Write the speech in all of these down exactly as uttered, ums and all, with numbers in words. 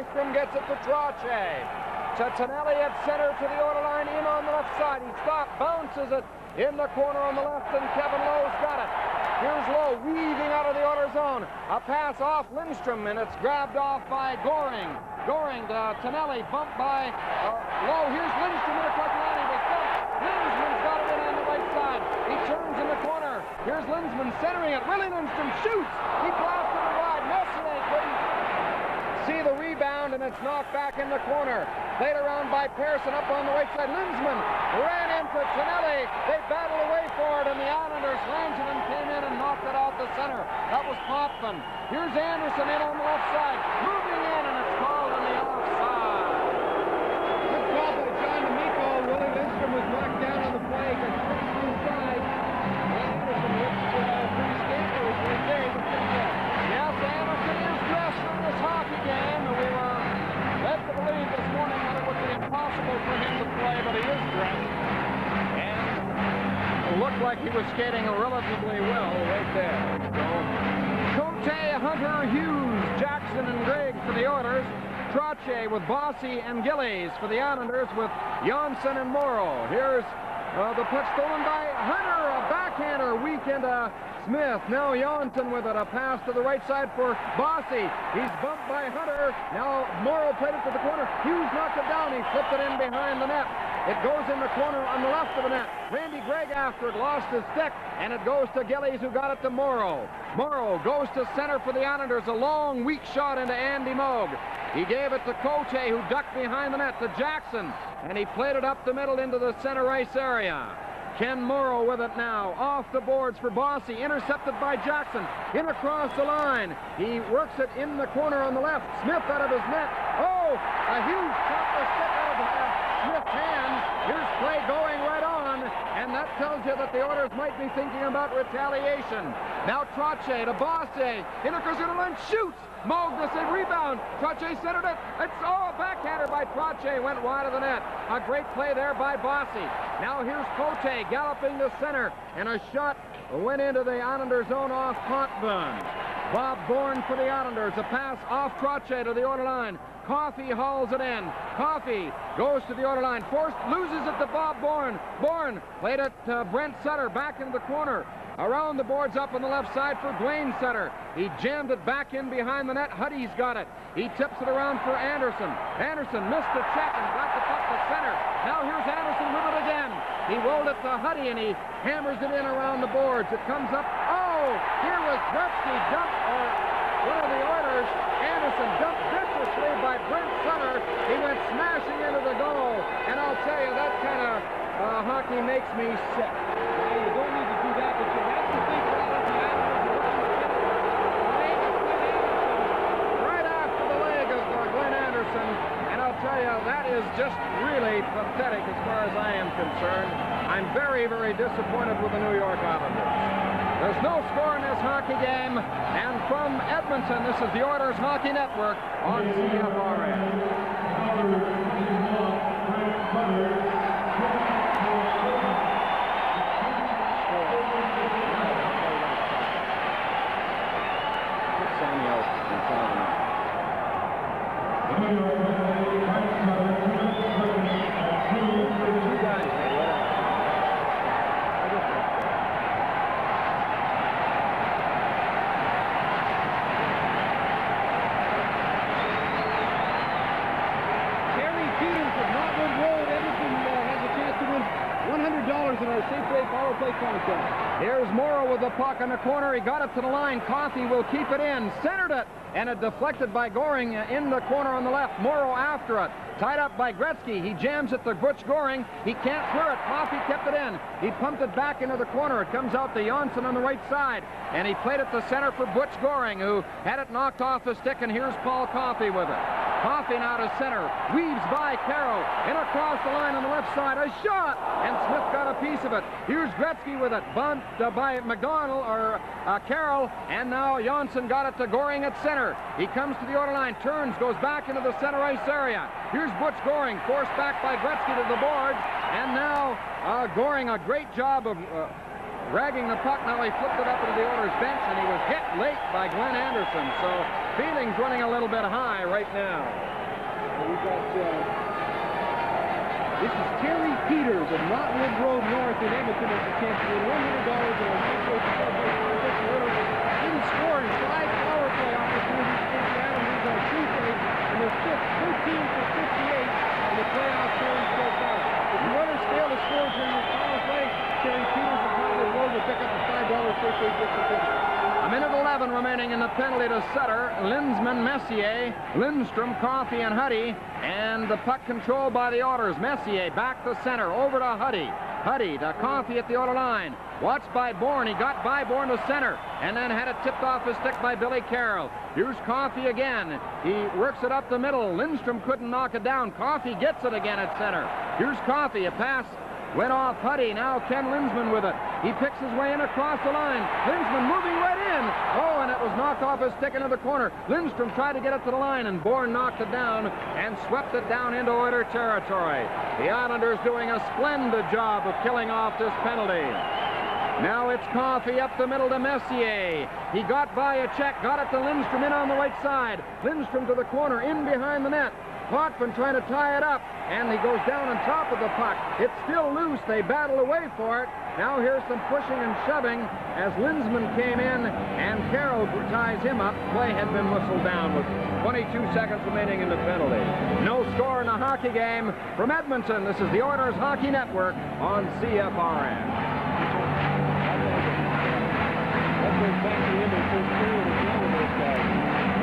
Lindstrom gets it to Trottier. To Tonelli at center to the order line, in on the left side. He stopped, bounces it in the corner on the left, and Kevin Lowe's got it. Here's Lowe weaving out of the order zone. A pass off Lindstrom, and it's grabbed off by Goring. Goring to Tonelli, bumped by uh, Lowe. Here's Lindstrom in across the line. He was bumped. Lindsman's got it in on the right side. He turns in the corner. Here's Lindsman centering it. Willie Lindstrom shoots. He blasted it wide. Messier couldn't see the rebound, and it's knocked back in the corner. Played around by Pearson up on the right side. Lindsman ran into Tonelli. They battled away for it, and the Islanders, Langevin came in and knocked it out the center. That was Potvin. Here's Anderson in on the left side. Moving in, and it's called on the offside. Good call by John D'Amico. Willie Lindstrom was knocked down on the play. Got straight inside. Anderson looks uh, pretty scandalous right there. He was pretty good. Yes, Anderson is dressed for this hockey game, and we were led to believe this morning that it would be impossible for him to play, but he is dressed. And it looked like he was skating relatively well right there. So, Cote, Hunter, Hughes, Jackson, and Gregg for the orders. Trottier with Bossy and Gillies for the Islanders with Janssen and Morrow. Here's uh, the puck stolen by Hunter, a backhander, weak into Smith. Now Janssen with it, a pass to the right side for Bossy. He's bumped by Hunter. Now Morrow played it to the corner. Hughes knocked it down. He flipped it in behind the net. It goes in the corner on the left of the net. Randy Gregg after it, lost his stick, and it goes to Gillies, who got it to Morrow. Morrow goes to center for the Islanders. A long, weak shot into Andy Moog. He gave it to Cote, who ducked behind the net, to Jackson, and he played it up the middle into the center ice area. Ken Morrow with it now. Off the boards for Bossy. Intercepted by Jackson. In across the line. He works it in the corner on the left. Smith out of his net. Oh, a huge chopper stick out of uh, Smith's hands. Here's play going right on. And that tells you that the orders might be thinking about retaliation. Now Trottier to Bossy. In across the line. Shoots. Moog the save rebound. Trottier centered it. It's oh, a backhander by Trottier. Went wide of the net. A great play there by Bossy. Now here's Cote galloping to center. And a shot went into the Islanders' zone off Potvin. Bob Bourne for the Islanders. A pass off Trottier to the order line. Coffey hauls it in. Coffey goes to the order line. Forced, loses it to Bob Bourne. Bourne played it to Brent Sutter back into the corner. Around the boards up on the left side for Dwayne Sutter. He jammed it back in behind the net. Huddy's got it. He tips it around for Anderson. Anderson missed the check and got the puck to center. Now here's Anderson with it again. He rolled it to Huddy and he hammers it in around the boards. It comes up. Oh, here was Gretzky jumped, or one of the orders. Anderson jumped viciously by Brent Sutter. He went smashing into the goal. And I'll tell you, that kind of uh, hockey makes me sick. Well, you don't need to do that, but you have to think about it. The Islanders right after the leg of uh, Glenn Anderson. And I'll tell you, that is just really pathetic as far as I am concerned. I'm very, very disappointed with the New York Islanders. There's no score in this hockey game. And from Edmonton, this is the Oilers Hockey Network on C F R S. Here's Morrow with the puck in the corner. He got it to the line. Coffey will keep it in. Centered it. And it deflected by Goring in the corner on the left. Morrow after it. Tied up by Gretzky. He jams it to Butch Goring. He can't clear it. Coffey kept it in. He pumped it back into the corner. It comes out to Janssen on the right side. And he played it to center for Butch Goring, who had it knocked off the stick. And here's Paul Coffey with it. Coffey now to center. Weaves by Carroll. In across the line on the left side. A shot! And Smith got a piece of it. Here's Gretzky with it. Bumped uh, by McDonald or uh, Carroll. And now Janssen got it to Goring at center. He comes to the order line. Turns. Goes back into the center ice area. Here's Butch Goring. Forced back by Gretzky to the boards. And now uh, Goring, a great job of uh, dragging the puck. Now he flipped it up into the Oilers bench, and he was hit late by Glenn Anderson. So feelings running a little bit high right now. Well, we've got, uh, this is Terry Peters of Knotwood Road North in Edmonton at the tenth. one hundred dollars and a micro didn't score in five power play opportunities against the Islanders on Tuesday, and they're thirteen for fifty-eight in the playoff series so far. If the Oilers fail to score during this power play, Terry Peters of Knotwood Road will pick up the five dollars first aid gift certificate. A minute eleven remaining in the penalty to Sutter. Lindsman, Messier, Lindstrom, Coffey, and Huddy. And the puck controlled by the Oilers. Messier back to center, over to Huddy. Huddy to Coffey at the Oiler line. Watched by Bourne. He got by Bourne to center, and then had it tipped off his stick by Billy Carroll. Here's Coffey again. He works it up the middle. Lindstrom couldn't knock it down. Coffey gets it again at center. Here's Coffey. A pass went off Huddy. Now Ken Lindsman with it. He picks his way in across the line. Lindsman moving right in. Oh, and it was knocked off his stick into the corner. Lindstrom tried to get it to the line, and Bourne knocked it down and swept it down into Oiler territory. The Islanders doing a splendid job of killing off this penalty. Now it's Coffey up the middle to Messier. He got by a check, got it to Lindstrom in on the right side. Lindstrom to the corner, in behind the net. Potvin trying to tie it up, and he goes down on top of the puck. It's still loose. They battle away for it. Now here's some pushing and shoving as Lindsman came in, and Carroll ties him up. Play had been whistled down with twenty-two seconds remaining in the penalty. No score in the hockey game. From Edmonton, this is the Oilers Hockey Network on C F R N. That goes back to the end of the first period again with those guys.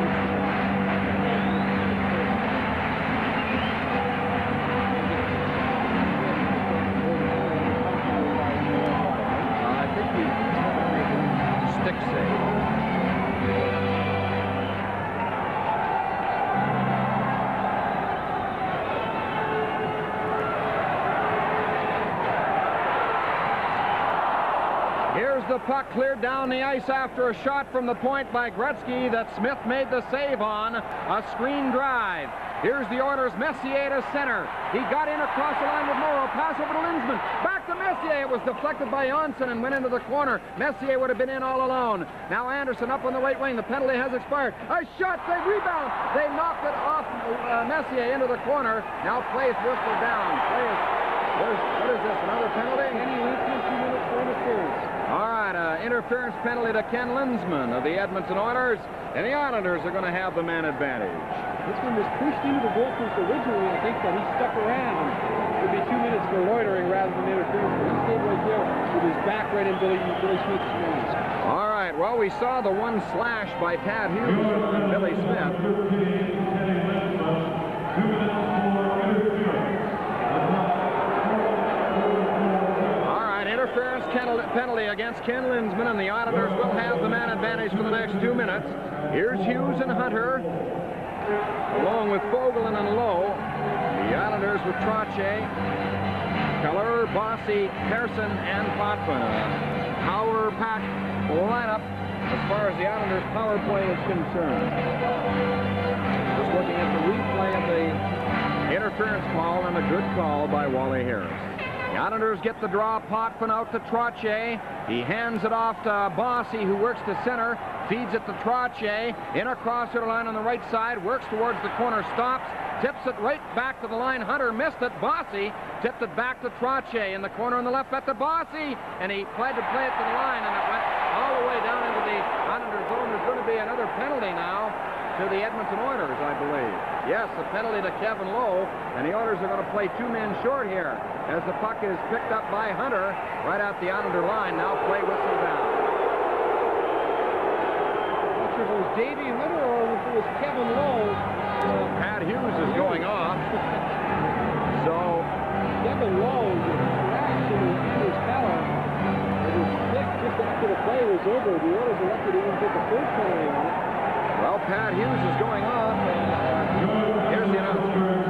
The puck cleared down the ice after a shot from the point by Gretzky that Smith made the save on. A screen drive. Here's the Oilers. Messier to center. He got in across the line with Morrow. Pass over to Lindsman. Back to Messier. It was deflected by Janssen and went into the corner. Messier would have been in all alone. Now Anderson up on the right wing. The penalty has expired. A shot. They rebound. They knocked it off uh, Messier into the corner. Now plays whistled down. Play is, what is this? Another penalty? Kenny Lindsman, two minutes for interference. All right, uh, interference penalty to Ken Lindsman of the Edmonton Oilers, and the Islanders are going to have the man advantage. This one was pushed into the goalpost originally, I think, but he stuck around. It would be two minutes for loitering rather than interference, but he stayed right there with his back right in Billy, Billy Smith's face. All right, well, we saw the one slash by Pat Hughes on Billy Smith. Interference penalty against Ken Lindsman, and the Islanders will have the man advantage for the next two minutes. Here's Hughes and Hunter, along with Fogelin and Lowe. The Islanders with Trottier, Keller, Bossy, Pearson, and Potvin. A power-packed lineup as far as the Islanders' power play is concerned. Just looking at the replay of the interference call, and a good call by Wally Harris. The Islanders get the draw. Potvin out to Trottier. He hands it off to Bossy, who works to center, feeds it to Trottier, in across the line on the right side, works towards the corner, stops, tips it right back to the line. Hunter missed it. Bossy tipped it back to Trottier in the corner on the left, bet to Bossy, and he tried to play it to the line, and it went all the way down into the Islander zone. There's going to be another penalty now to the Edmonton Oilers, I believe. Yes, a penalty to Kevin Lowe, and the Oilers are going to play two men short here as the puck is picked up by Hunter right at the Islander line. Now play whistle down. Not sure if it was Davey Hunter or if it was Kevin Lowe. Uh, Pat Hughes is going off. So Kevin Lowe crashed into Anders Keller. It was thick just after the play was over. The Oilers elected to even take the first penalty on it. Well, Pat Hughes is going off, and uh, here's the announcement.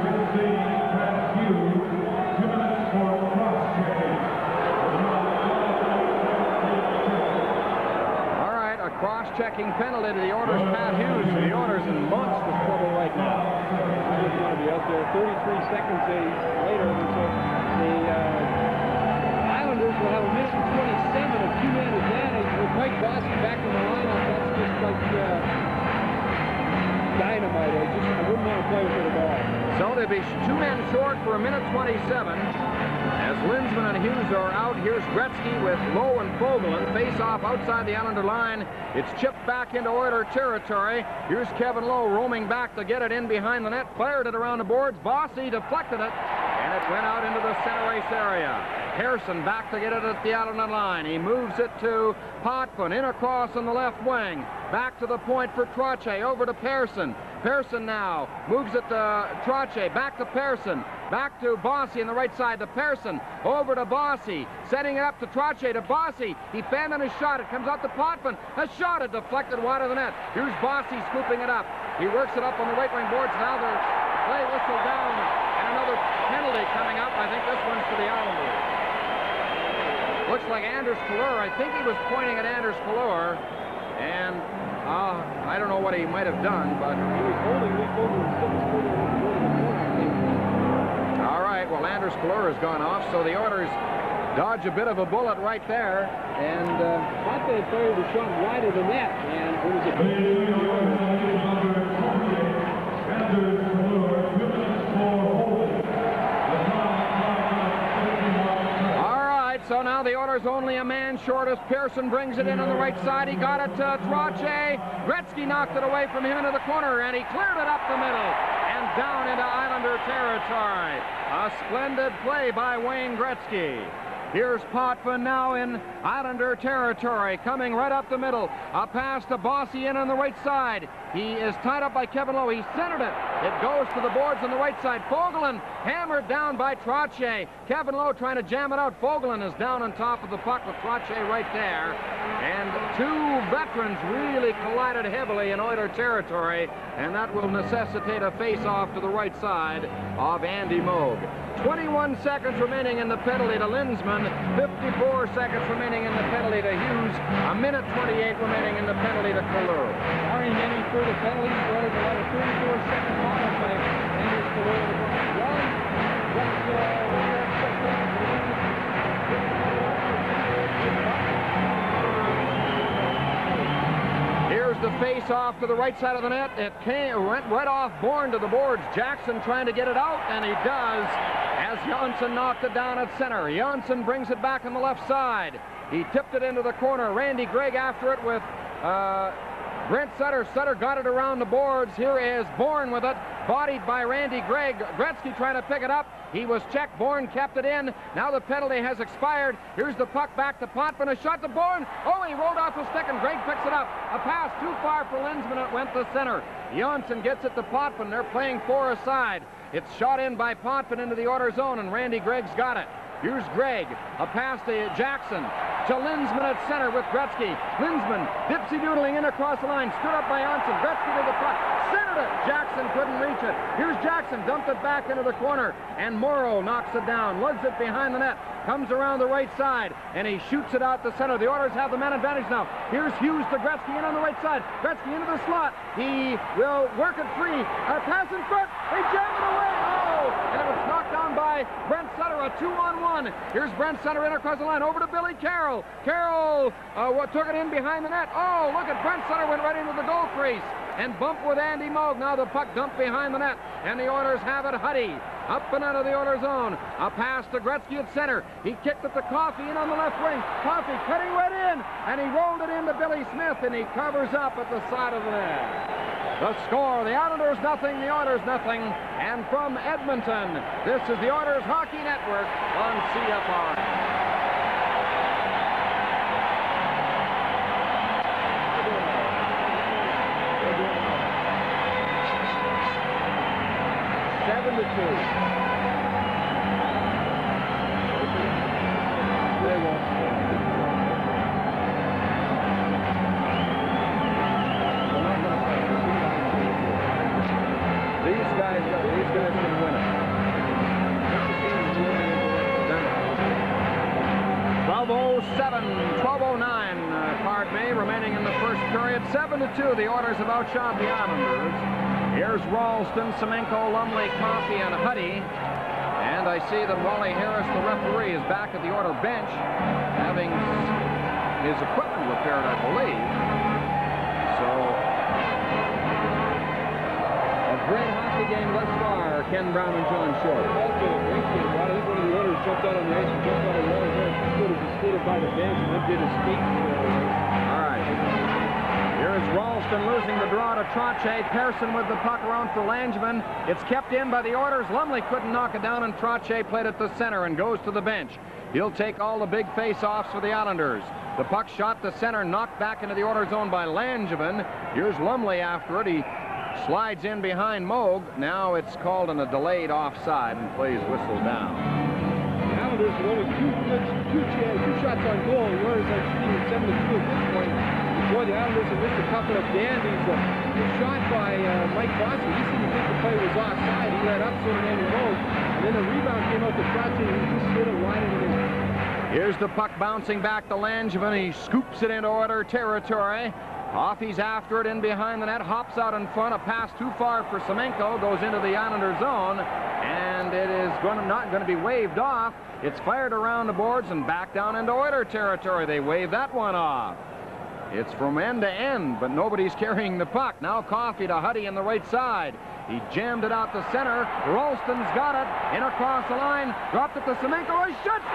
All right, a cross-checking penalty to the Oilers, Pat Hughes. The Oilers in monstrous trouble right now. I just want to be out there. thirty-three seconds later, so the uh, Islanders will have a minute and twenty-seven of two-man advantage with Mike Bossy back in the lineup. That's just like uh, dynamite. I just I wouldn't want to play with it at all. So they'll be two men short for a minute twenty-seven. As Linsman and Hughes are out, here's Gretzky with Lowe and Fogelin. Face off outside the Islander line. It's chipped back into Oiler territory. Here's Kevin Lowe roaming back to get it in behind the net. Fired it around the boards. Bossy deflected it, and it went out into the center ice area. Harrison back to get it at the Islander line. He moves it to Potvin, in across on the left wing. Back to the point for Trottier, over to Persson. Persson now moves it to Trottier, back to Persson. Back to Bossy on the right side to Persson. Over to Bossy. Setting it up to Trottier to Bossy. He fanned on his shot. It comes out to Potvin. A shot is deflected wide of the net. Here's Bossy scooping it up. He works it up on the right wing boards. Now the play whistle down. And another penalty coming up. I think this one's to the Islanders. Looks like Anders Kallur. I think he was pointing at Anders Kallur. And uh, I don't know what he might have done, but He was holding Rick over and six footer over the corner, I think. all right, well, Anders Kallur has gone off, so the Oilers dodge a bit of a bullet right there. And uh, thought they had fired the shot wide of the net, and it was a So now the Oilers only a man short as Persson brings it in on the right side. He got it to Trottier. Gretzky knocked it away from him into the corner, and he cleared it up the middle and down into Islander territory. A splendid play by Wayne Gretzky. Here's Potvin now in Islander territory, coming right up the middle. A pass to Bossy in on the right side. He is tied up by Kevin Lowe. He centered it. It goes to the boards on the right side. Fogelin hammered down by Trottier. Kevin Lowe trying to jam it out. Fogelin is down on top of the puck with Trottier right there. And two veterans really collided heavily in Oiler territory, and that will necessitate a face-off to the right side of Andy Moog. twenty-one seconds remaining in the penalty to Linsman, fifty-four seconds remaining in the penalty to Hughes, a minute twenty-eight remaining in the penalty to Kallur. Barring any further penalties, the Oilers will have a thirty-four second power play. Anders Kallur. Well, that's uh, what your expectations. Here's the face-off to the right side of the net. It came, went right off Bourne to the boards. Jackson trying to get it out, and he does, as Janssen knocked it down at center. Janssen brings it back on the left side. He tipped it into the corner. Randy Gregg after it with uh, Brent Sutter. Sutter got it around the boards. Here is Bourne with it, bodied by Randy Gregg. Gretzky trying to pick it up. He was checked. Bourne kept it in. Now the penalty has expired. Here's the puck back to Potvin. A shot to Bourne. Oh, he rolled off the stick, and Gregg picks it up. A pass too far for Linsman. It went to center. Janssen gets it to Potvin. They're playing four aside. It's shot in by Potvin into the Oiler zone, and Randy Gregg's got it. Here's Gregg. A pass to Jackson. To Linsman at center with Gretzky. Linsman dipsy-doodling in across the line. Stood up by Janssen. Gretzky to the puck. Centered it. Jackson couldn't reach it. Here's Jackson. Dumped it back into the corner. And Morrow knocks it down. Lugs it behind the net. Comes around the right side. And he shoots it out the center. The Oilers have the man advantage now. Here's Hughes to Gretzky in on the right side. Gretzky into the slot. He will work it free. A pass in front. They jam it away. Oh! And it was knocked down by Brent Sutter. A two-on-one. Here's Brent Sutter in across the line. Over to Billy Carroll. Carroll uh, took it in behind the net. Oh, look at Brent Sutter went right into the goal crease and bumped with Andy Moog. Now the puck dumped behind the net, and the Oilers have it. Huddy up and out of the Oilers zone. A pass to Gretzky at center. He kicked it to Coffey in on the left wing. Coffey cutting right in, and he rolled it into Billy Smith, and he covers up at the side of the net. The score, the Islanders nothing, the Oilers nothing. And from Edmonton, this is the Oilers Hockey Network on C F R. Seven to two. They won't. These guys, these guys can win it. twelve oh seven, twelve oh nine, uh, pardon me, remaining in the first period. seven to two, the Oilers have outshot the Islanders. Here's Ralston, Semenko, Lumley, Coffey, and Huddy. And And I see that Wally Harris, the referee, is back at the order bench, having his equipment repaired, I believe. So, a great hockey game thus far, Ken Brown and John Short. That's been a great game, Rod. I think one of the owners jumped out on the ice and jumped out of Wally Harris. He could have just stood by the bench and then did his speak. All right. Here's Ralston losing the draw to Trottier. Pearson with the puck around for Langevin. It's kept in by the Oilers. Lumley couldn't knock it down, and Trottier played it to center and goes to the bench. He'll take all the big face-offs for the Islanders. The puck shot to center, knocked back into the Oilers zone by Langevin. Here's Lumley after it. He slides in behind Moog. Now it's called on a delayed offside and plays whistle down. The Islanders with only two, two, two shots on goal. The Oilers are shooting seven to two at this point. Boy, the Islanders have missed a couple of dandies. A uh, shot by uh, Mike Bossy. He seemed to think the play was offside. He let up so that Andy Moog. And then the rebound came out to Trottier. He just slid it wide into the... Here's the puck bouncing back to Langevin. He scoops it into Oiler territory. Off, he's after it in behind the net. Hops out in front. A pass too far for Semenko. Goes into the Islander zone. And it is going to, not going to be waved off. It's fired around the boards and back down into Oiler territory. They wave that one off. It's from end to end, but nobody's carrying the puck. Now Coffey to Huddy on the right side. He jammed it out to center. Ralston's got it. In across the line. Dropped it to Semenko. He shoots.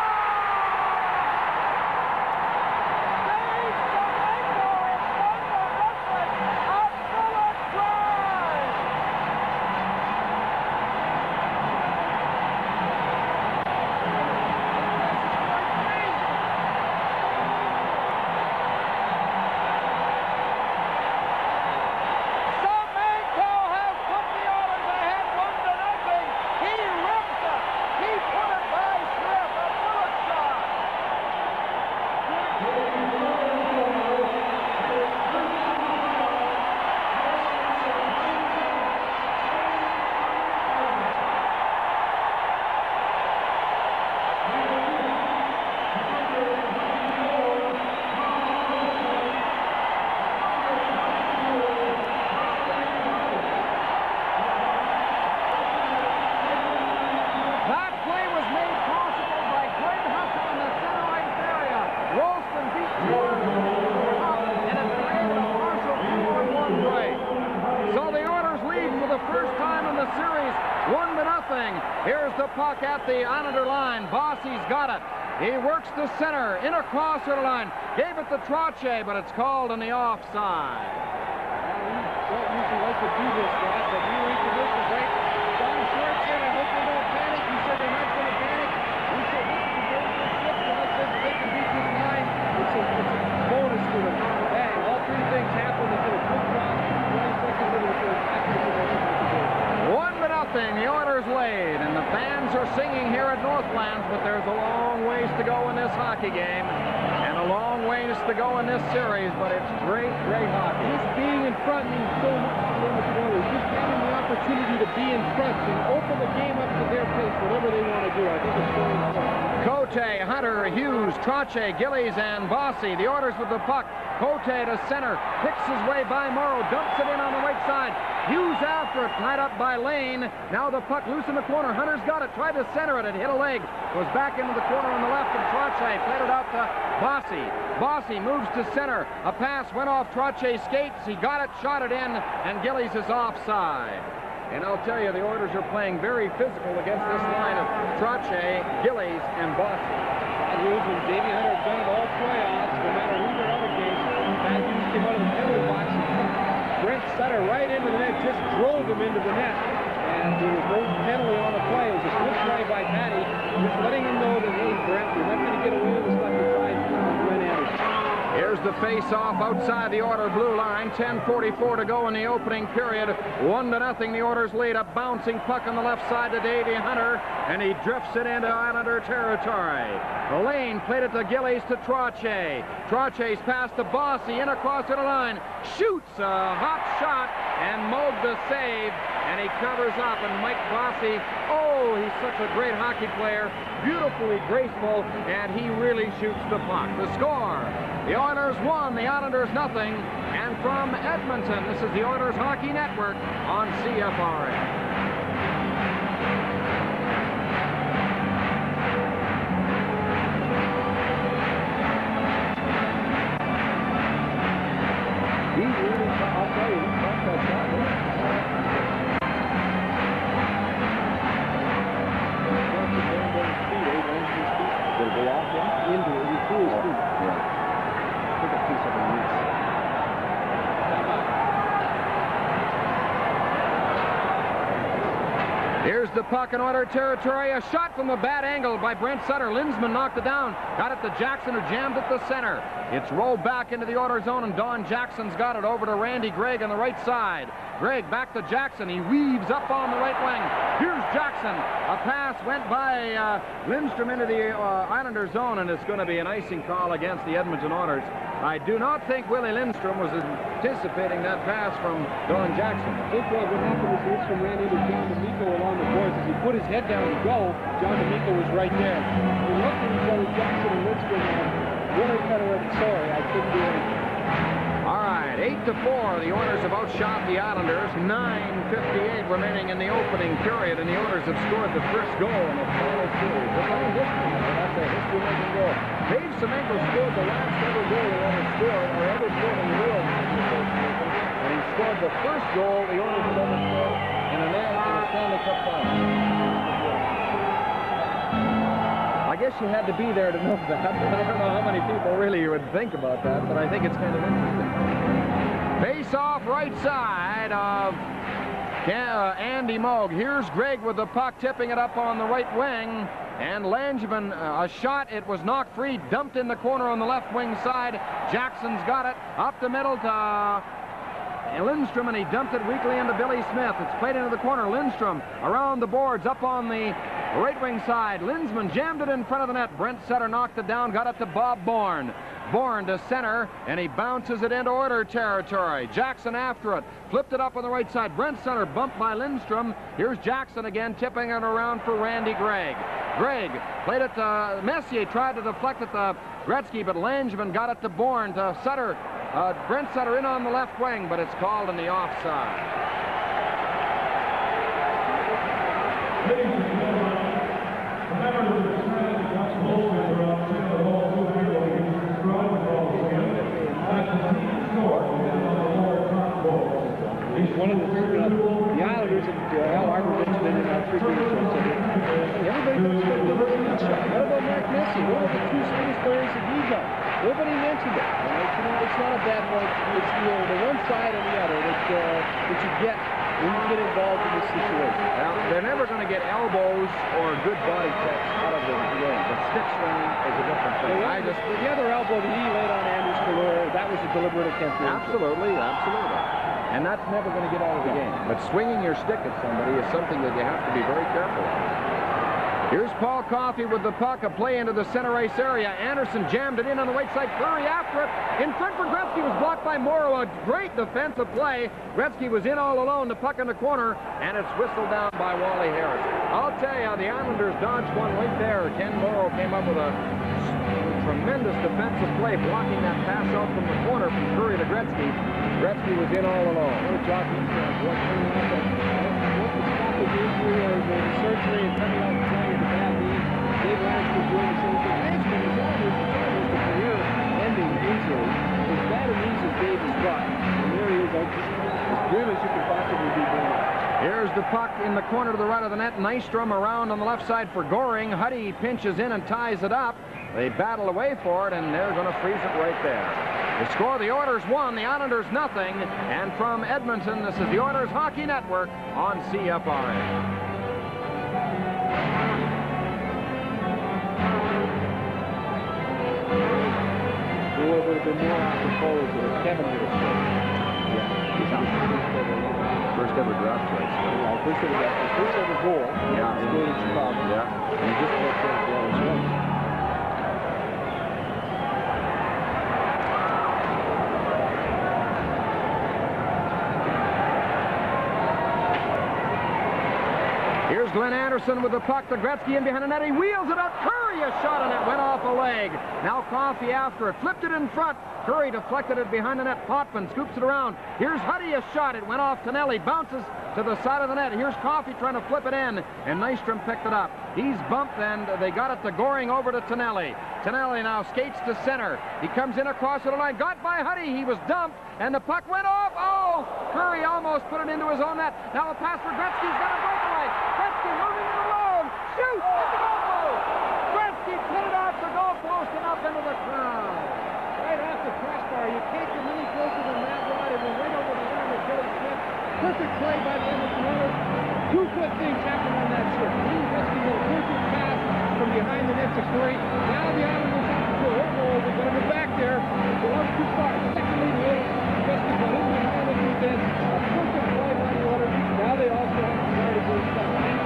Here's the puck at the Islander line. Bossy's got it. He works the center, in across the line. Gave it to Trottier, but it's called on the offside. Well, we don't usually like to do this, Rod, but we were in position, right? Don Short said, I hope they don't panic. He said they're not going to panic. We said, this is a very good shift. John said they can beat this line. It's a, it's a bonus to them. Hey, all three things happened. They did a quick drop. twenty seconds into the first. One to nothing. The Oilers lead, and the fans are singing here at Northlands, but there's a long ways to go in this hockey game, and a long ways to go in this series, but it's great, great hockey. Just being in front means so much to the Oilers. Just having the opportunity to be in front and open the game up to their pace, whatever they want to do. I think it's very important. Cote, Hunter, Hughes, Trottier, Gillies, and Bossy. The Oilers with the puck. Cote to center, picks his way by Morrow, dumps it in on the right side. Hughes after it, tied up by Lane. Now the puck loose in the corner. Hunter's got it, tried to center it, it hit a leg. Goes back into the corner on the left, and Trottier played it out to Bossy. Bossy moves to center. A pass went off Trottier's skates. He got it, shot it in, and Gillies is offside. And I'll tell you, the Oilers are playing very physical against this line of Trottier, Gillies, and Bossy. Hughes and Davey Hunter have done it all playoffs, no matter who they're up against. Matthews came out of the penalty box. Brent Sutter right into the net, just drove him into the net. And there was no penalty on the play. It was a switch play by Patty, just letting him know that, hey, Brent, you're not going to get away with the stuff you tried to Glenn Anderson. Here's the face-off outside the Oiler blue line. ten forty-four to go in the opening period. One to nothing, the Oilers lead. A bouncing puck on the left side to Davey Hunter, and he drifts it into Islander territory. Lane played it to Gillies to Trottier. Trottier's pass to Bossy, in across the line. Shoots a hot shot, and Moog the save, and he covers up. And Mike Bossy, oh, he's such a great hockey player. Beautifully graceful, and he really shoots the puck. The score, the Oilers won, the Islanders nothing. And from Edmonton, this is the Oilers Hockey Network on C F R A. I'll tell you, that's that shot. Did it go off him? Into it. He threw his feet. Yeah. I think I threw something loose. Here's the puck in order territory. A shot from a bad angle by Brent Sutter. Lindsman knocked it down. Got it to Jackson, who jammed it to center. It's rolled back into the order zone, and Don Jackson's got it over to Randy Gregg on the right side. Gregg back to Jackson. He weaves up on the right wing. Here's Jackson. A pass went by uh, Lindstrom into the uh, Islander zone, and it's going to be an icing call against the Edmonton Oilers. I do not think Willie Lindstrom was anticipating that pass from Don Jackson. I think uh, what happened was Lindstrom ran into John D'Amico along the boards. As he put his head down to go, John D'Amico was right there. We looked at each other, Jackson and Lindstrom, and really kind of went, sorry, I couldn't do anything. All right, eight to four. The Oilers have outshot the Islanders. nine fifty-eight remaining in the opening period, and the Oilers have scored the first goal in the final series. That's a history. That's a history-making goal. Dave Semenko scored the last ever goal the Oilers scored, or ever scored in the world. And he scored the first goal the Oilers have ever scored in a net in a Stanley Cup final. I guess you had to be there to know that. I don't know how many people really would think about that, but I think it's kind of interesting. Face off right side of uh, Andy Moog. Here's Gregg with the puck, tipping it up on the right wing. And Langevin, uh, a shot, it was knocked free, dumped in the corner on the left wing side. Jackson's got it up the middle to uh, Lindstrom, and he dumped it weakly into Billy Smith. It's played into the corner. Lindstrom around the boards, up on the right wing side. Lindsman jammed it in front of the net. Brent Sutter knocked it down, got it to Bob Bourne. Bourne to center, and he bounces it into Oiler territory. Jackson after it, flipped it up on the right side. Brent Sutter bumped by Lindstrom. Here's Jackson again, tipping it around for Randy Gregg. Gregg played it to Messier, tried to deflect it to Gretzky, but Langevin got it to Bourne, to Sutter. Uh, Brent Sutter in on the left wing, but it's called in the offside. One of the, uh, the Islanders, and uh, Al Arbor mentioned it in our pregame show, said, everybody thinks about the lead shot. What about Mark Messier? What about the two Swedish players that he got? Nobody mentioned it. Right? You know, it's not a bad point. It's you know, the one side and the other that, uh, that you get when you get involved in this situation. Well, they're never going to get elbows or good body checks out of the game, but stick swinging is a different thing. The, I just, the other elbow that he laid on Anders Kalor, that was a deliberate attempt. Absolutely, absolutely. And that's never going to get out of the game. But swinging your stick at somebody is something that you have to be very careful of. Here's Paul Coffey with the puck, a play into the center ice area. Anderson jammed it in on the right side. Fleury after it. In front for Gretzky, was blocked by Morrow. A great defensive play. Gretzky was in all alone. The puck in the corner, and it's whistled down by Wally Harris. I'll tell you, the Islanders dodged one right there. Ken Morrow came up with a tremendous defensive play, blocking that pass out from the corner from Fleury to Gretzky. Gretzky was in all alone. What a job he's done. What the stoppage injury or the surgery and coming out playing the bad knee. Dave Lansford doing the same thing. Lansford is always the career-ending injury. As bad a knees as Dave has got. And there he is, like, as grim as you can possibly be doing. Here's the puck in the corner to the right of the net. Nystrom around on the left side for Goring. Huddy pinches in and ties it up. They battle away for it, and they're going to freeze it right there. The score, the Oilers one, the Islanders nothing. And from Edmonton, this is the Oilers Hockey Network on C F R A. There would have been more apropos if Kevin would have scored. Yeah, he's out. First ever draft choice. Yeah, first ever draft, first ever goal. Yeah, he's going to Chicago. Yeah, and he just played for the Oilers right. Here's Here's Glenn Anderson with the puck to Gretzky in behind the net. He wheels it out. Curry, a shot, and it went off a leg. Now Coffey after it. Flipped it in front. Curry deflected it behind the net. Potvin scoops it around. Here's Huddy, a shot. It went off Tonelli. Bounces to the side of the net. Here's Coffey trying to flip it in, and Nystrom picked it up. He's bumped, and they got it to Goring over to Tonelli. Tonelli now skates to center. He comes in across the line. Got by Huddy. He was dumped, and the puck went off. Oh! Curry almost put it into his own net. Now a pass for Gretzky's got a breakaway. Gretzky moving it alone. Shoot! At the goal post. Gretzky put it off the goal post and up into the crowd. Right off the crossbar. You can't get any closer than that rod. It went right over the arm of Billy Smith. Perfect play by the Edmonton Oilers. Two good things happened on that shirt. Lee Gretzky made a perfect pass from behind the net to Curry. Now the Islanders have to go. Oh, they're going to go back there. The one too far. Secondly, the Oilers. Gretzky got in behind the defense. A perfect play by the Oilers. Now they also have to try to go stuff.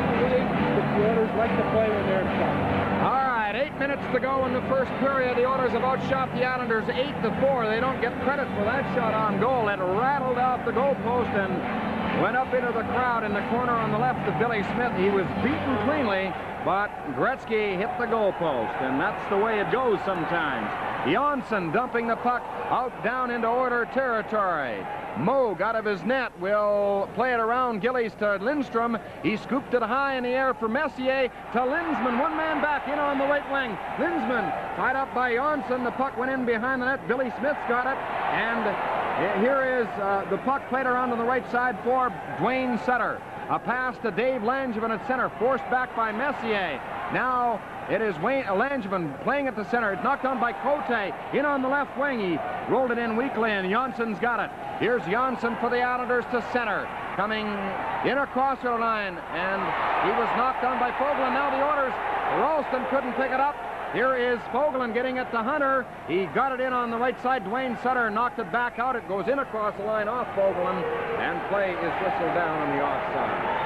The Oilers like to play when they're stuck. All right, eight minutes to go in the first period. The Oilers have outshot the Islanders eight to four. They don't get credit for that shot on goal. It rattled out the goalpost and went up into the crowd in the corner on the left of Billy Smith. He was beaten cleanly, but Gretzky hit the goalpost, and that's the way it goes sometimes. Janssen dumping the puck out down into Oiler territory. Moog out of his net will play it around Gillies to Lindstrom. He scooped it high in the air for Messier to Lindsman. One man back in on the right wing. Lindsman tied up by Janssen. The puck went in behind the net. Billy Smith's got it. And here is uh, the puck played around on the right side for Dwayne Sutter. A pass to Dave Langevin at center, forced back by Messier. Now it is Wayne uh, Langevin playing at the center. It's knocked on by Cote. In on the left wing. He rolled it in weakly, and Janssen's got it. Here's Janssen for the Islanders to center. Coming in across the line, and he was knocked on by Fogelin. Now the Oilers, Ralston couldn't pick it up. Here is Fogelin getting it to Hunter. He got it in on the right side. Dwayne Sutter knocked it back out. It goes in across the line off Fogelin, and play is whistled down on the offside.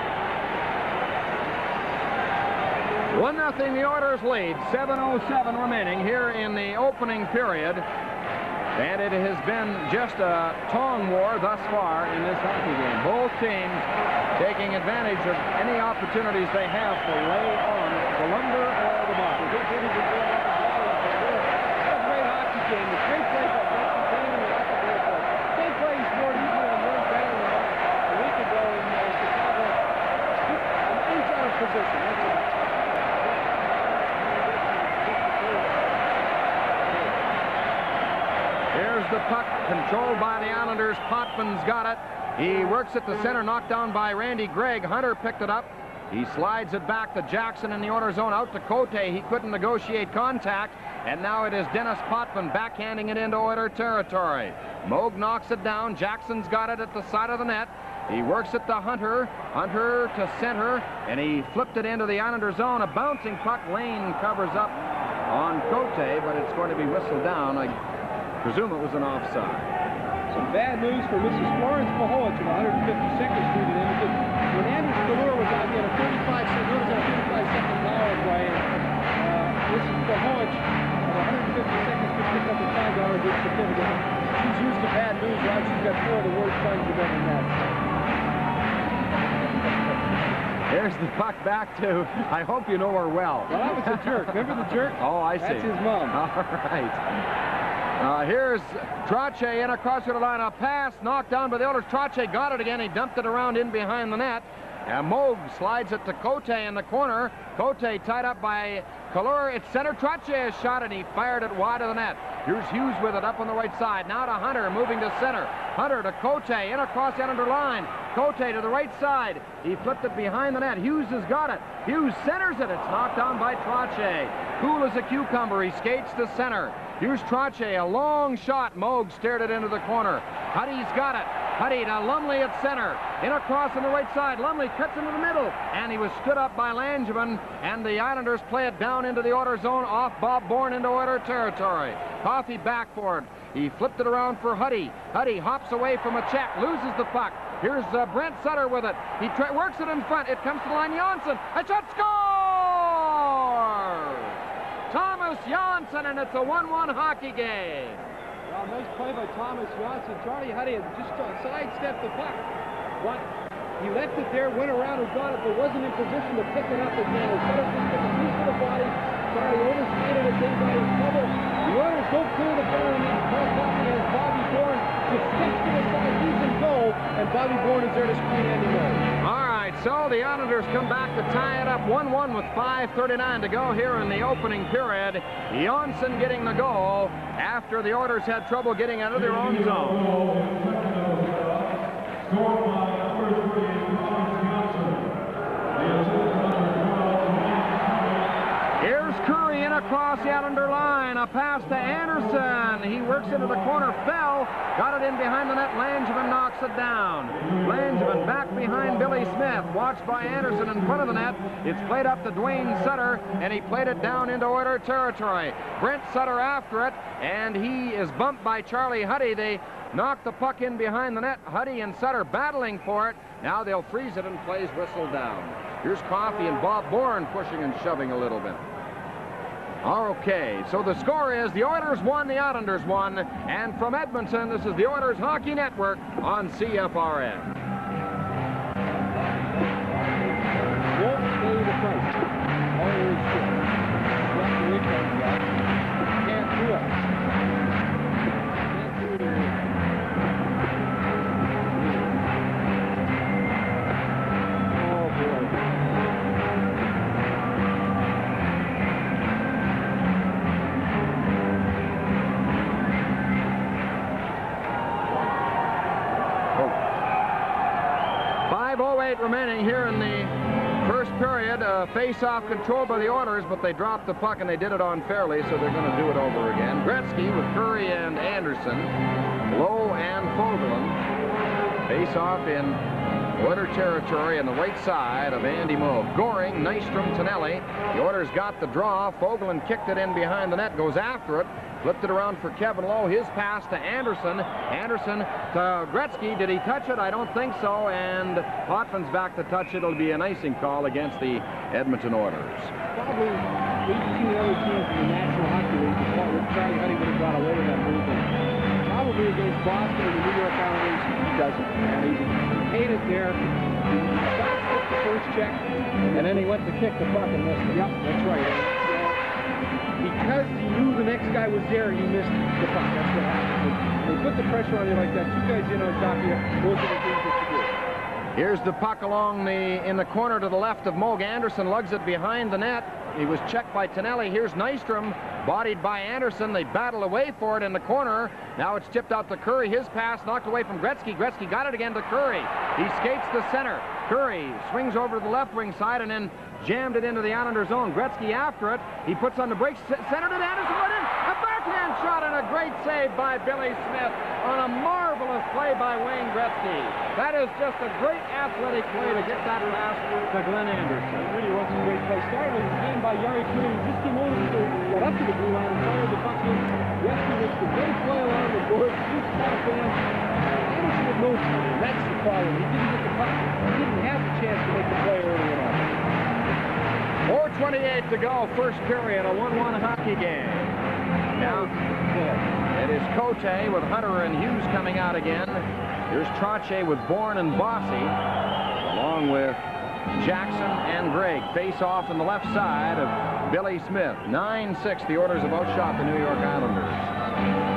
one nothing the Oilers lead. seven oh seven remaining here in the opening period. And it has been just a tong war thus far in this hockey game. Both teams taking advantage of any opportunities they have to lay on the lumber or the bottom. It's a great hockey game. It's great play by Gretzky playing in the hockey goal. Same play he scored even on one battle a week ago in uh, Chicago. An inch out of position. That's it. Here's the puck, controlled by the Islanders. Potvin got it. He works at the center, knocked down by Randy Gregg. Hunter picked it up. He slides it back to Jackson in the Oilers zone, out to Cote. He couldn't negotiate contact, and now it is Dennis Potvin backhanding it into Oiler territory. Moog knocks it down. Jackson's got it at the side of the net. He works it to Hunter. Hunter to center, and he flipped it into the Islander zone. A bouncing puck. Lane covers up on Cote, but it's going to be whistled down. I presume it was an offside. Some bad news for Missus Florence Paholich of one hundred fifty-second Street in Edmonton. When Anders Galore was out, he had a thirty-five second power play. Uh, Missus Paholich of one hundred fifty-second Street picked up a five dollar gift certificate. She's used to bad news now. She's got four of the worst puns you've ever met. There's the puck back to, I hope you know her well. Well, that was a jerk. Remember the jerk? Oh, I see. That's his mom. All right. Uh, here's Trottier in across the line. A pass knocked down by the Oilers. Trottier got it again. He dumped it around in behind the net. And Moog slides it to Cote in the corner. Cote tied up by Kalur. It's center. Trottier shot it. He fired it wide of the net. Here's Hughes with it up on the right side. Now to Hunter, moving to center. Hunter to Cote, in across the under line. Cote to the right side. He flipped it behind the net. Hughes has got it. Hughes centers it. It's knocked down by Trottier. Cool as a cucumber. He skates to center. Here's Trottier, a long shot. Moog stared it into the corner. Huddy's got it. Huddy to Lumley at center. In across on the right side. Lumley cuts into the middle. And he was stood up by Langevin. And the Islanders play it down into the Oiler zone off Bob Bourne into Oiler territory. Coffey back for it. He flipped it around for Huddy. Huddy hops away from a check. Loses the puck. Here's uh, Brent Sutter with it. He works it in front. It comes to the line. Janssen. A shot, score! Thomas Janssen, and it's a one one hockey game. Well, nice play by Thomas Janssen. Charlie Huddy had just sidestepped the puck. What? He left it there, went around and got it, but wasn't in position to pick it up again. As Sutter just took a piece of the body. Sorry, overskated it, then got in trouble. The Oilers go clear the corner and then cross off against Bobby Bourne. Just sticks to the side, he's in goal, and Bobby Bourne is there to screen Andy Moog. All right, so the Islanders come back to tie it up one one with five thirty-nine to go here in the opening period. Jonsson getting the goal after the Oilers had trouble getting out of their own zone. Here's Curry in across the Islander line. A pass to Anderson. He works into the corner, fell, got it in behind the net. Langevin knocks it down. Langevin back behind Billy Smith, watched by Anderson in front of the net. It's played up to Dwayne Sutter, and he played it down into Oiler territory. Brent Sutter after it, and he is bumped by Charlie Huddy. They knock the puck in behind the net. Huddy and Sutter battling for it. Now they'll freeze it and plays whistle down. Here's Coffey and Bob Bourne pushing and shoving a little bit. Okay, so the score is the Oilers won, the Islanders won, and from Edmonton, this is the Oilers Hockey Network on C F R N. Won't pay the price. Oilers left away from that. Can't do it. Can't do it. Oh boy. five oh eight remaining here in the first period. Uh, face-off control by the Oilers, but they dropped the puck and they did it unfairly, so they're going to do it over again. Gretzky with Curry and Anderson, Lowe and Fogelin. Face-off in Oiler territory on the right side of Andy Moog. Goring, Nystrom, Tonelli. The Oilers got the draw. Fogelin kicked it in behind the net, goes after it. Flipped it around for Kevin Lowe. His pass to Anderson. Anderson to Gretzky. Did he touch it? I don't think so. And Potvins back to touch it. It'll be an icing call against the Edmonton Oilers. Probably eighteen other teams in the National Hockey League before Charlie Huddy would have got away with that move. And probably against Boston and the New York Islanders, he doesn't. And he, he paid it there. He stopped the first check, and then he went to kick the puck and missed it. Yep, that's right. Because he knew the next guy was there, he missed the puck. That's what happened. When they put the pressure on you like that, two guys in on top of you, those are the things that you do. Here's the puck along the in the corner to the left of Moog. Anderson lugs it behind the net. He was checked by Tonelli. Here's Nystrom, bodied by Anderson. They battle away for it in the corner. Now it's tipped out to Curry. His pass knocked away from Gretzky. Gretzky got it again to Curry. He skates the center. Curry swings over to the left wing side and then jammed it into the Islander zone. Gretzky after it. He puts on the brakes, centered it. Anderson went in. A backhand shot and a great save by Billy Smith on a marvelous play by Wayne Gretzky. That is just a great athletic play to get that pass to Glenn Anderson. It really was a great play. Started with the game by Jari Kurri. He just came over to get up to the blue line and fired the puck in. Gretzky makes the great play along the board. Huge stop down. Anderson with no time. That's the problem. He didn't get the puck. He didn't have the chance to make the play early enough. four twenty-eight to go, first period, a one one hockey game. Now, it is Cote with Hunter and Hughes coming out again. Here's Trottier with Bourne and Bossy, along with Jackson and Gregg. Face off on the left side of Billy Smith. nine six, the Oilers have outshot the New York Islanders.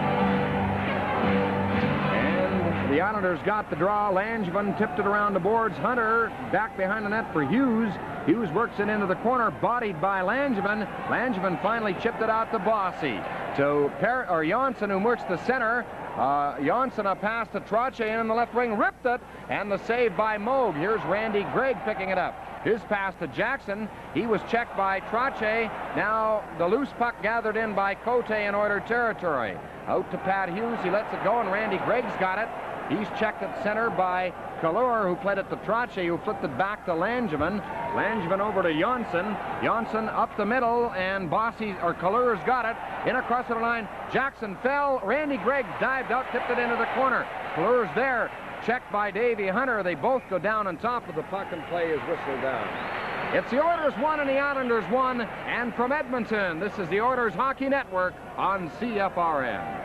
The Islanders got the draw. Langevin tipped it around the boards. Hunter back behind the net for Hughes. Hughes works it into the corner, bodied by Langevin. Langevin finally chipped it out to Bossy. To per or Jonsson, who works the center. Uh, Jonsson a pass to Trottier in the left wing, ripped it, and the save by Moog. Here's Randy Gregg picking it up. His pass to Jackson. He was checked by Trottier. Now the loose puck gathered in by Cote in Oiler territory. Out to Pat Hughes. He lets it go, and Randy Gregg's got it. He's checked at center by Kallur, who played it to Trottier, who flipped it back to Langevin. Langevin over to Jonsson. Jonsson up the middle, and Bossy, or Kallur's got it. In across the line, Jackson fell. Randy Gregg dived out, tipped it into the corner. Kallur's there, checked by Davey Hunter. They both go down on top of the puck, and play is whistled down. It's the Oilers one and the Islanders one, and from Edmonton, this is the Oilers Hockey Network on C F R N.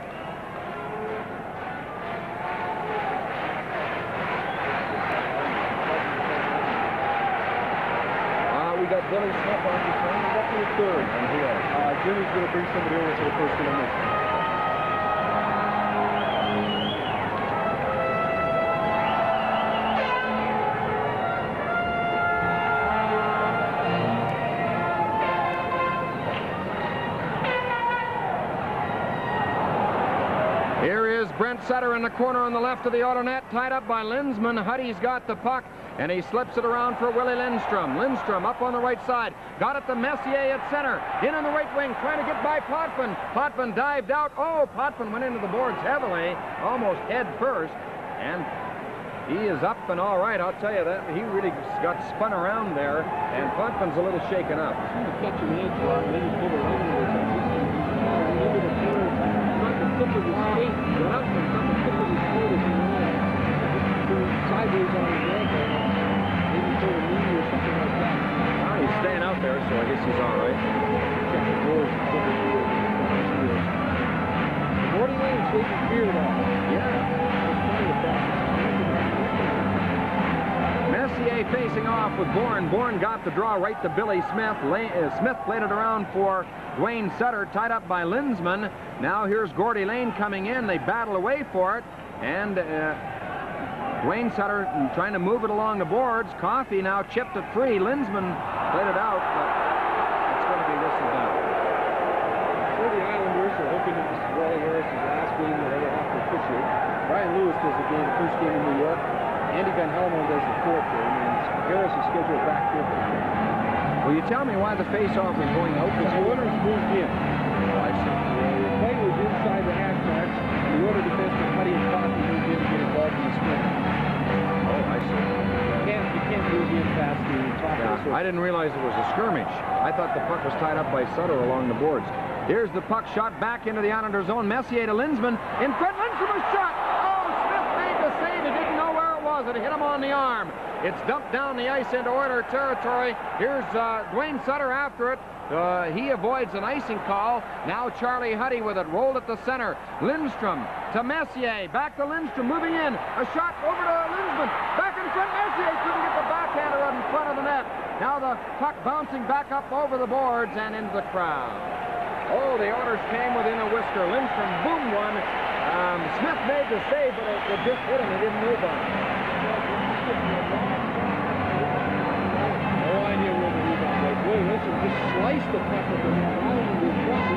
got Billy Smith on the train. Up to the third. And who else? Uh, Jimmy's going to bring somebody over to the first elimination. Brent Sutter in the corner on the left of the auto net, tied up by Linsman. Huddy's got the puck, and he slips it around for Willie Lindstrom. Lindstrom up on the right side, got it to Messier at center, in on the right wing, trying to get by Potvin. Potvin dived out. Oh, Potvin went into the boards heavily, almost head first, and he is up and all right. I'll tell you that. He really got spun around there, and Potvin's a little shaken up. Catch an edge, and then he pulled it over the corner. Tip of his skate, went up and on the tip of his foot as he went sideways on his ankle, maybe sort of knee or something like that. Oh, he's staying out there, so I guess he's all right. Check the doors. Gordy Lane shaking beard off. Yeah. Messier facing off with Bourne. Bourne got the draw right to Billy Smith. Lane, uh, Smith played it around for Dwayne Sutter, tied up by Linsman. Now here's Gordy Lane coming in. They battle away for it, and uh, Dwayne Sutter trying to move it along the boards. Coffey now chipped it free. Linsman played it out, but it's going to be whistled down. For the Islanders, are hoping that this is Wally Harris' last game that they have to officiate. Brian Lewis does the game, the first game in New York. Andy Van Helmond does the fourth game, and Harris is scheduled back here for the game. Will you tell me why the face-off is going out? Because the Oilers moved in. Oh, I see. The play was inside the half marks, and the Oilers defenseman Huddy and Coffey moved in to get involved in the sprint. Oh, I see. You can't, you can't move in past the top Yeah, of the circle. I didn't realize it was a skirmish. I thought the puck was tied up by Sutter along the boards. Here's the puck shot back into the Islander zone. Messier to Linsman. In front, Lindstrom was shot. Oh, Smith made the save. He didn't know where it was. It hit him on the arm. It's dumped down the ice into Oiler territory. Here's uh, Dwayne Sutter after it. Uh, he avoids an icing call. Now Charlie Huddy with it, rolled at the center. Lindstrom to Messier, back to Lindstrom, moving in. A shot over to Linsman. Back in front, Messier couldn't get the backhander in front of the net. Now the puck bouncing back up over the boards and into the crowd. Oh, the orders came within a whisker. Lindstrom boomed one. Um, Smith made the save, but it, it just hit him. He didn't move on it. No idea where the rebound was. Willie Lindstrom just sliced the puck with the Islanders with one.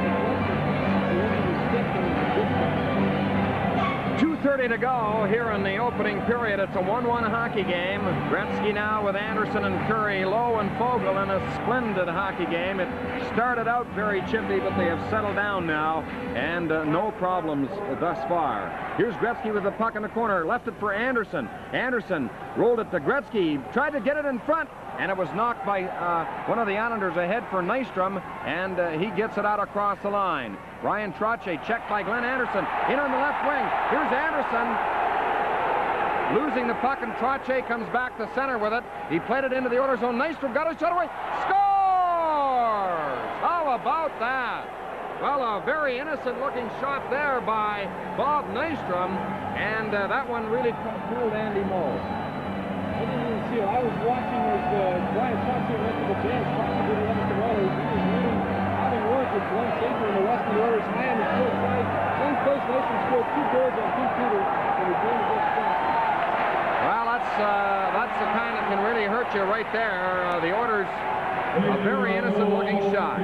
two thirty to go here in the opening period. It's a one one hockey game. Gretzky now with Anderson and Curry, Lowe and Fogle in a splendid hockey game. It started out very chippy, but they have settled down now, and uh, no problems thus far. Here's Gretzky with the puck in the corner, left it for Anderson. Anderson rolled it to Gretzky, tried to get it in front, and it was knocked by uh, one of the Islanders ahead for Nystrom, and uh, he gets it out across the line. Ryan Trottier checked by Glenn Anderson, in on the left wing. Here's Anderson losing the puck, and Trottier comes back to center with it. He played it into the Oilers zone. Nystrom got a shot away. Scores! How about that? Well, a very innocent-looking shot there by Bob Nystrom, and uh, that one really fooled Andy Moe. I didn't even see it. I was watching as uh, Brian Trottier went to the bench, talking to the Edmonton Oilers. He was really having words with Glenn Sager and the Western Oilers high on the field side. Same place, Nystrom scored two goals on two shooters in the game against Boston. Well, that's uh, that's the kind that can really hurt you right there. Uh, the Oilers, a very innocent-looking shot.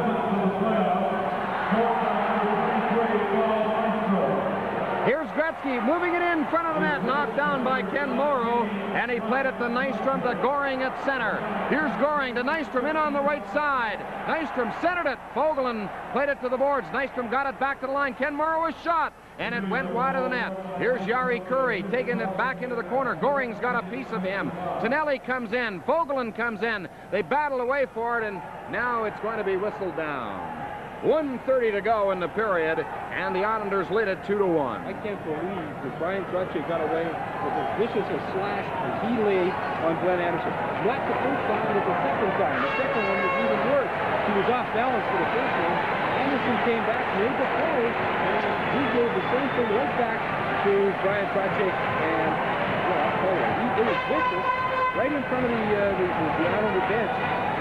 Here's Gretzky moving it in front of the net, knocked down by Ken Morrow, and he played it to Nystrom to Goring at center. Here's Goring to Nystrom in on the right side. Nystrom centered it. Fogelin played it to the boards. Nystrom got it back to the line. Ken Morrow was shot, and it went wide of the net. Here's Yari Curry taking it back into the corner. Goring's got a piece of him. Tonelli comes in. Fogelin comes in. They battle away for it, and now it's going to be whistled down. one thirty to go in the period, and the Islanders lead it two to one. I can't believe that Brian Trottier got away with as vicious a slash as he laid on Glenn Anderson. Not the first time, but the second time. The second one was even worse. He was off balance for the first one. Anderson came back, made the play, and he gave the same thing right back to Brian Trottier. And, well, I'll tell you, he, it was vicious right in front of the, uh, the, the, the Islander bench.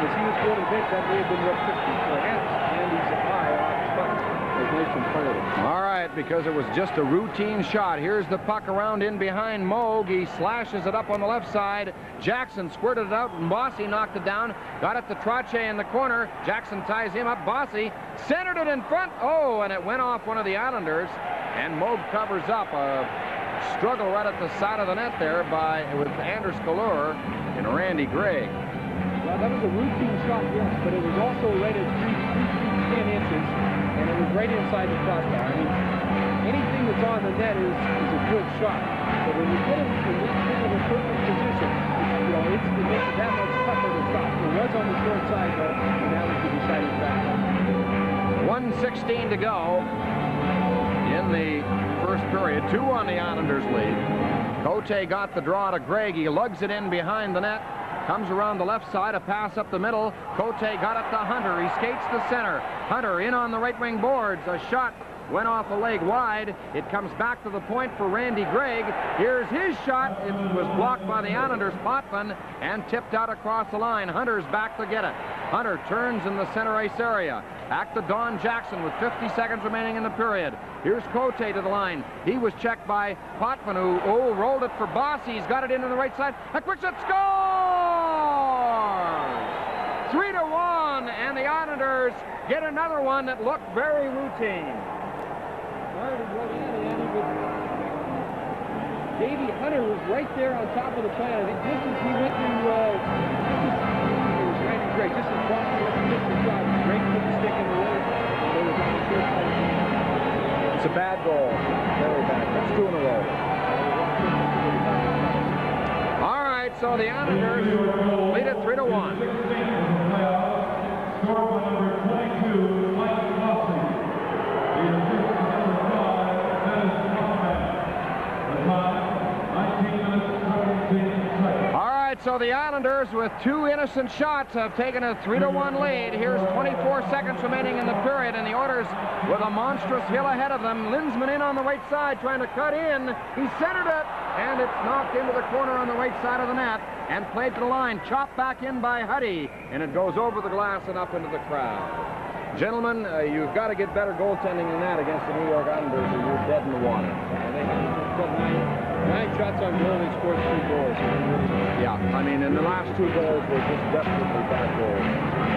because he was going to the bench. That may have been what took perhaps Andy's eye off the puck as Mason fired it. All right, because it was just a routine shot. Here's the puck around in behind Moog. He slashes it up on the left side. Jackson squirted it out, and Bossy knocked it down. Got it to Trottier in the corner. Jackson ties him up. Bossy centered it in front. Oh, and it went off one of the Islanders. And Moog covers up a struggle right at the side of the net there by with Anders Kalur and Randy Gregg. Well, that was a routine shot, yes, but it was also right at three, three feet ten inches, and it was right inside the crossbar. I mean, anything that's on the net is, is a good shot. But when you put it in this kind of a perfect position, it's, you know, it's, it makes it that much tougher to stop. It was on the short side, but that was the deciding factor. one sixteen to go in the first period. Two on the Islanders lead. Cote got the draw to Gregg. He lugs it in behind the net. Comes around the left side, a pass up the middle. Cote got it to Hunter. He skates to center. Hunter in on the right wing boards. A shot went off a leg wide. It comes back to the point for Randy Gregg. Here's his shot. It was blocked by the Islanders' Potvin and tipped out across the line. Hunter's back to get it. Hunter turns in the center ice area. Back to Don Jackson with fifty seconds remaining in the period. Here's Cote to the line. He was checked by Potvin, who oh, rolled it for Bossy. He's got it into the right side. A quick shot, scores! Three to one, and the Islanders get another one that looked very routine. Davey Hunter was right there on top of the plane. I think just as he went to, uh, just as, it was Randy Gregg, just as Boston went to miss the shot, Gregg put the stick in the way, and they was on the short side of the plane. It's a bad goal. Very bad. That's two in a row. All right, so the Islanders lead it three to one. So the Islanders, with two innocent shots, have taken a three to one lead. Here's twenty-four seconds remaining in the period, and the Oilers with a monstrous hill ahead of them. Lindsman in on the right side, trying to cut in. He centered it, and it's knocked into the corner on the right side of the net and played to the line. Chopped back in by Huddy, and it goes over the glass and up into the crowd. Gentlemen, uh, you've got to get better goaltending than that against the New York Islanders, or you're dead in the water. Yeah, they have got nine, nine shots on goal. They scored three goals. Yeah, I mean, and the last two goals were just desperately bad goals.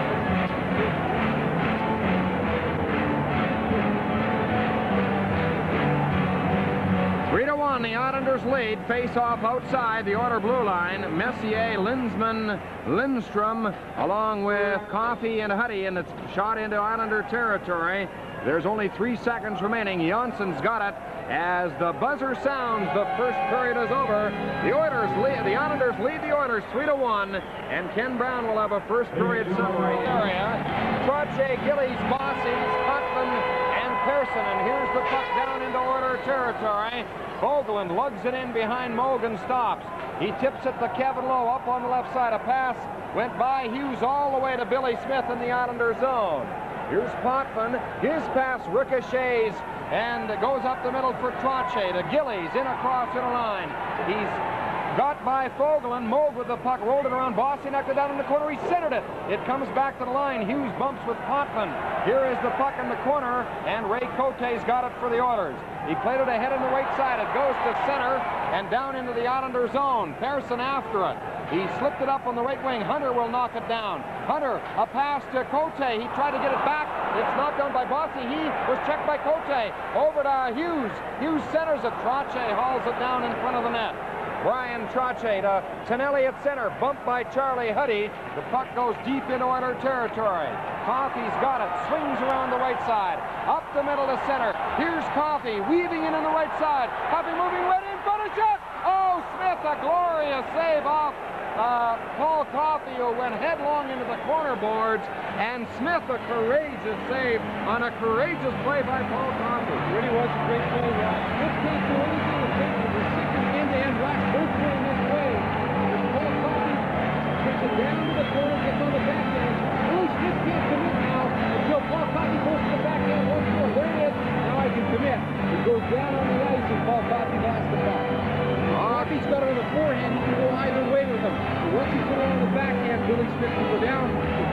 Three to one, the Islanders lead. Face off outside the Oiler blue line. Messier, Lindsman, Lindstrom, along with Coffey and Huddy, and it's shot into Islander territory. There's only three seconds remaining. Jansson's got it. As the buzzer sounds, the first period is over. The Oilers lead, the Islanders lead the Oilers three to one, and Ken Brown will have a first period summary area. Trottier, Gillies, Bossy, Potvin, and Pearson, and here's the puck down into Oiler territory. Vogeland lugs it in behind Moog and stops. He tips it to Kevin Lowe up on the left side. A pass went by Hughes all the way to Billy Smith in the Islander zone. Here's Potvin. His pass ricochets and goes up the middle for Trottier to Gillies, in across in a line. He's got by Vogeland. Moog with the puck, rolled it around. Bossy knocked it down in the corner. He centered it. It comes back to the line. Hughes bumps with Potvin. Here is the puck in the corner, and Ray Cote's got it for the Oilers. He played it ahead on the right side. It goes to center and down into the Islander zone. Pearson after it. He slipped it up on the right wing. Hunter will knock it down. Hunter, a pass to Cote. He tried to get it back. It's knocked down by Bossy. He was checked by Cote. Over to Hughes. Hughes centers it. Trottier hauls it down in front of the net. Brian Trottier to Tonelli at center. Bumped by Charlie Huddy. The puck goes deep into Oiler territory. Coffey's got it. Swings around the right side. Up the middle to center. Here's Coffey weaving in on the right side. Coffey moving right in front of shot. Oh, Smith, a glorious save off uh, Paul Coffey, who went headlong into the corner boards. And Smith, a courageous save on a courageous play by Paul Coffey. It really was a great play. Smith can't do anything except for the second end-to-end rush. Both going this way. Paul Coffey takes it down to the corner, gets on the backhand. Billy Smith can't commit now until Paul Coffey goes to the backhand once more. There it is. Now I can commit. He goes down on the ice and Paul Coffey lost the puck. Coffey's got it on the forehand. He can go either way with him. But once he put it on the backhand, Billy Smith can go down.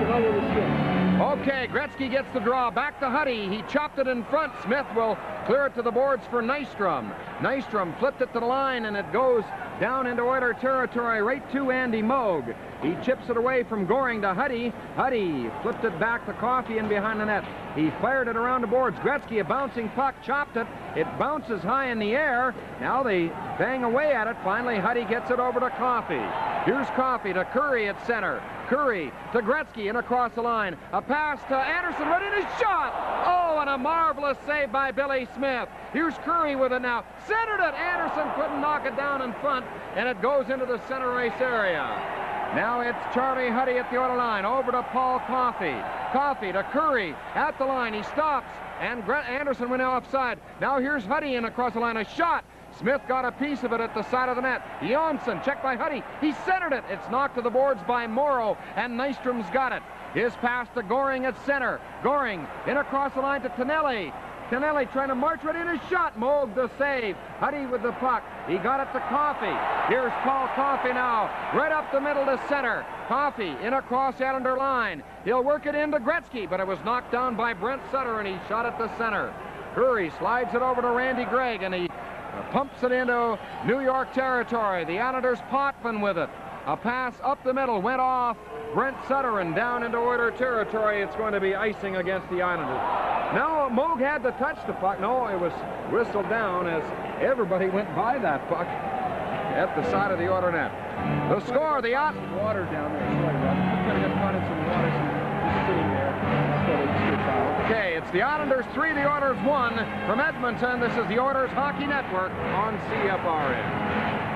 Okay, Gretzky gets the draw. Back to Huddy. He chopped it in front. Smith will clear it to the boards for Nystrom. Nystrom flipped it to the line, and it goes down into Oiler territory right to Andy Moog. He chips it away from Goring to Huddy. Huddy flipped it back to Coffey in behind the net. He fired it around the boards. Gretzky, a bouncing puck, chopped it. It bounces high in the air. Now they bang away at it. Finally, Huddy gets it over to Coffey. Here's Coffey to Curry at center. Curry to Gretzky and across the line. A pass to Anderson, right in his shot. Oh, and a marvelous save by Billy Smith. Here's Curry with it now. Centered it. Anderson couldn't knock it down in front, and it goes into the center ice area. Now it's Charlie Huddy at the other line. Over to Paul Coffey. Coffey to Curry at the line. He stops, and Anderson went offside. Now here's Huddy in across the line. A shot. Smith got a piece of it at the side of the net. Johnson, checked by Huddy. He centered it. It's knocked to the boards by Morrow, and Nystrom's got it. His pass to Goring at center. Goring in across the line to Tonelli. Tonelli trying to march right in his shot. Moog the save. Huddy with the puck. He got it to Coffey. Here's Paul Coffey now. Right up the middle to center. Coffey in across the Islander line. He'll work it into Gretzky, but it was knocked down by Brent Sutter, and he shot it to center. Curry slides it over to Randy Gregg, and he pumps it into New York territory. The Islanders Potvin with it. A pass up the middle went off Brent Sutter and down into Oiler territory. It's going to be icing against the Islanders. Now Moog had to touch the puck. No, it was whistled down as everybody went by that puck at the side of the Oiler net. The score, the out. Water down there. Sorry, Rob. I'm going to get caught in some water. So just sitting there. That's what it's good about. Okay, it's the Islanders three, the Oilers one. From Edmonton, this is the Oilers Hockey Network on C F R N.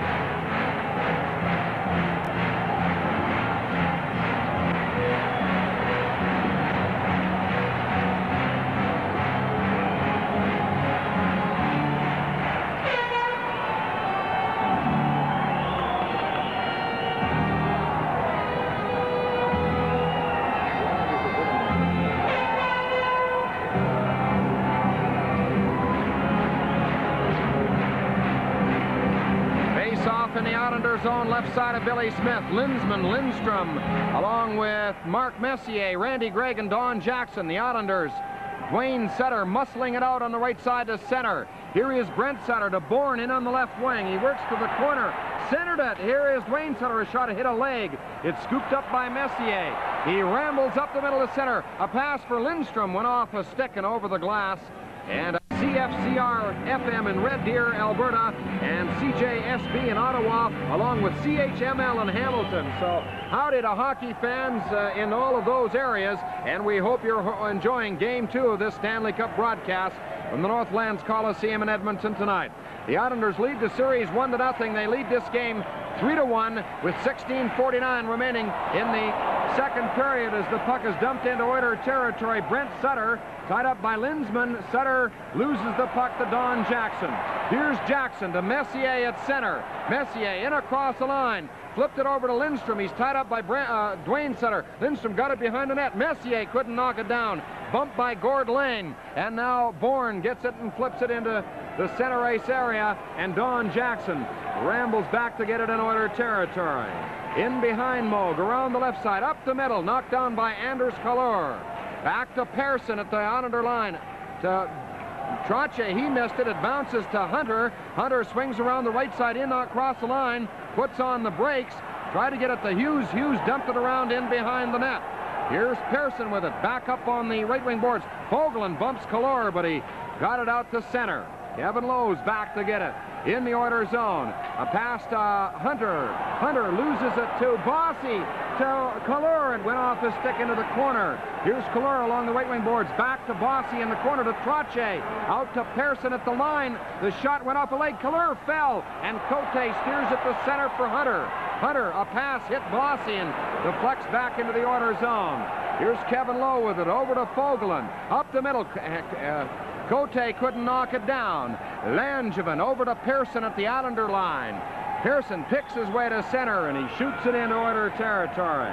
In the Islanders' zone, left side of Billy Smith, Lindsman, Lindstrom, along with Mark Messier, Randy Gregg, and Don Jackson. The Islanders, Dwayne Sutter muscling it out on the right side to center. Here is Brent Sutter to Bourne in on the left wing. He works to the corner, centered it. Here is Dwayne Sutter, a shot to hit a leg. It's scooped up by Messier. He rambles up the middle of center. A pass for Lindstrom went off a stick and over the glass. And C F C R F M in Red Deer, Alberta, and C J S B in Ottawa, along with C H M L in Hamilton. So howdy to hockey fans uh, in all of those areas, and we hope you're enjoying Game two of this Stanley Cup broadcast from the Northlands Coliseum in Edmonton tonight. The Islanders lead the series one to nothing. They lead this game three to one with sixteen forty-nine remaining in the second period as the puck is dumped into Oiler territory. Brent Sutter tied up by Lindsman. Sutter loses the puck to Don Jackson. Here's Jackson to Messier at center. Messier in across the line. Flipped it over to Lindstrom. He's tied up by Brent, uh, Dwayne Sutter. Lindstrom got it behind the net. Messier couldn't knock it down. Bumped by Gord Lane. And now Bourne gets it and flips it into the center ice area. And Don Jackson rambles back to get it in Oiler territory. In behind Moog, around the left side, up the middle, knocked down by Anders Kalor. Back to Pearson at the Islander line. To Trache, he missed it. It bounces to Hunter. Hunter swings around the right side in across the line, puts on the brakes, tried to get it to Hughes. Hughes dumped it around in behind the net. Here's Pearson with it, back up on the right wing boards. Fogelin bumps Kalor, but he got it out to center. Kevin Lowe's back to get it in the Oiler zone. A pass to Hunter. Hunter loses it to Bossy, to Kalor, and went off his stick into the corner. Here's Kalor along the right wing boards. Back to Bossy in the corner to Trache. Out to Pearson at the line. The shot went off a leg. Kalor fell, and Cote steers it to center for Hunter. Hunter, a pass hit Bossy and deflects back into the Oiler zone. Here's Kevin Lowe with it over to Fogelin. Up the middle. Uh, Cote couldn't knock it down. Langevin over to Pearson at the Islander line. Pearson picks his way to center, and he shoots it into Oiler territory.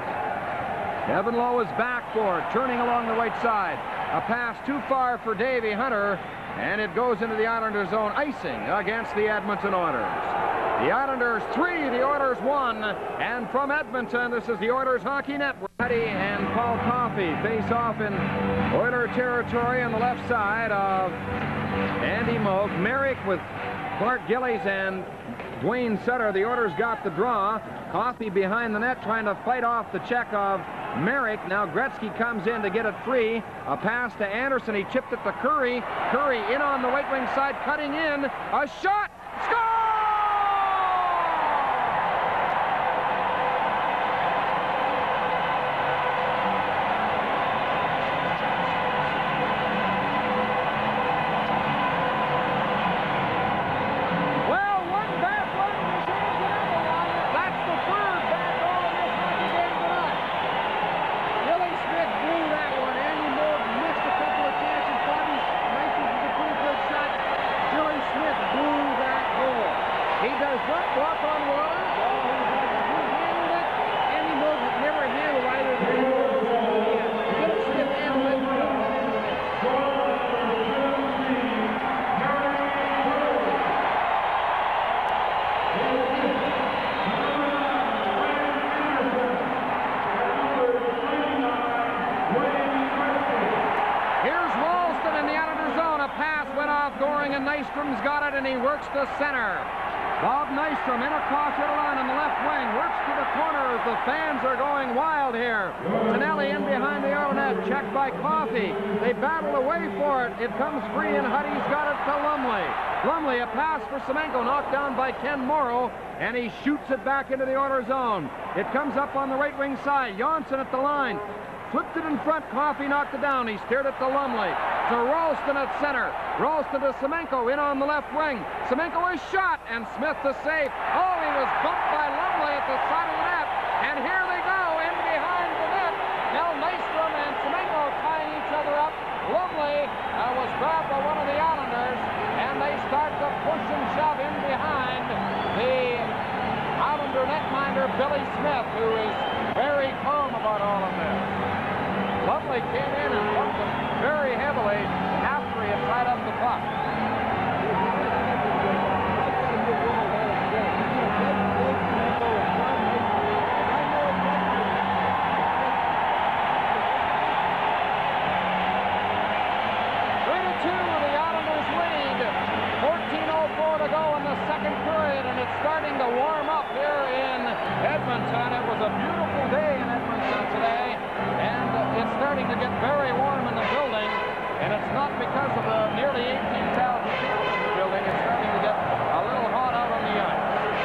Kevin Lowe is back for it, turning along the right side. A pass too far for Davey Hunter, and it goes into the Islander zone, icing against the Edmonton Oilers. The Islanders three, the Oilers one. And from Edmonton, this is the Oilers Hockey Network. Eddie and Paul Coffey face off in Oiler territory on the left side of Andy Moog. Merrick with Clark Gillies and Dwayne Sutter. The Oilers got the draw. Coffey behind the net trying to fight off the check of Merrick. Now Gretzky comes in to get it free. A pass to Anderson. He chipped it to Curry. Curry in on the right wing side, cutting in. A shot! Score! Nystrom's got it, and he works to center. Bob Nystrom in across the line on the left wing, works to the corners. The fans are going wild here. Tonelli in behind the Oiler net, checked by Coffey. They battle away for it. It comes free, and Huddy's got it to Lumley. Lumley, a pass for Semenko, knocked down by Ken Morrow, and he shoots it back into the Oiler zone. It comes up on the right wing side. Janssen at the line. Flipped it in front. Coffey knocked it down. He steered it to Lumley. To Ralston at center. Ralston to Semenko in on the left wing. Semenko is shot, and Smith to save. Oh, he was bumped by Lumley at the side of the net. And here they go in behind the net. Now Nystrom and Semenko tying each other up. Lumley uh, was grabbed by one of the Islanders, and they start to push and shove in behind the Islander netminder Billy Smith, who is very calm about all of this. Lumley came in and bumped him very heavily after he had tied up the puck. three to two, the Islanders lead. fourteen oh four to go in the second period, and it's starting to warm up here in Edmonton. It was a beautiful day in Edmonton today, and it's starting to get very warm in the building, and it's not because of the nearly eighteen thousand people in the building. It's starting to get a little hot out on the ice.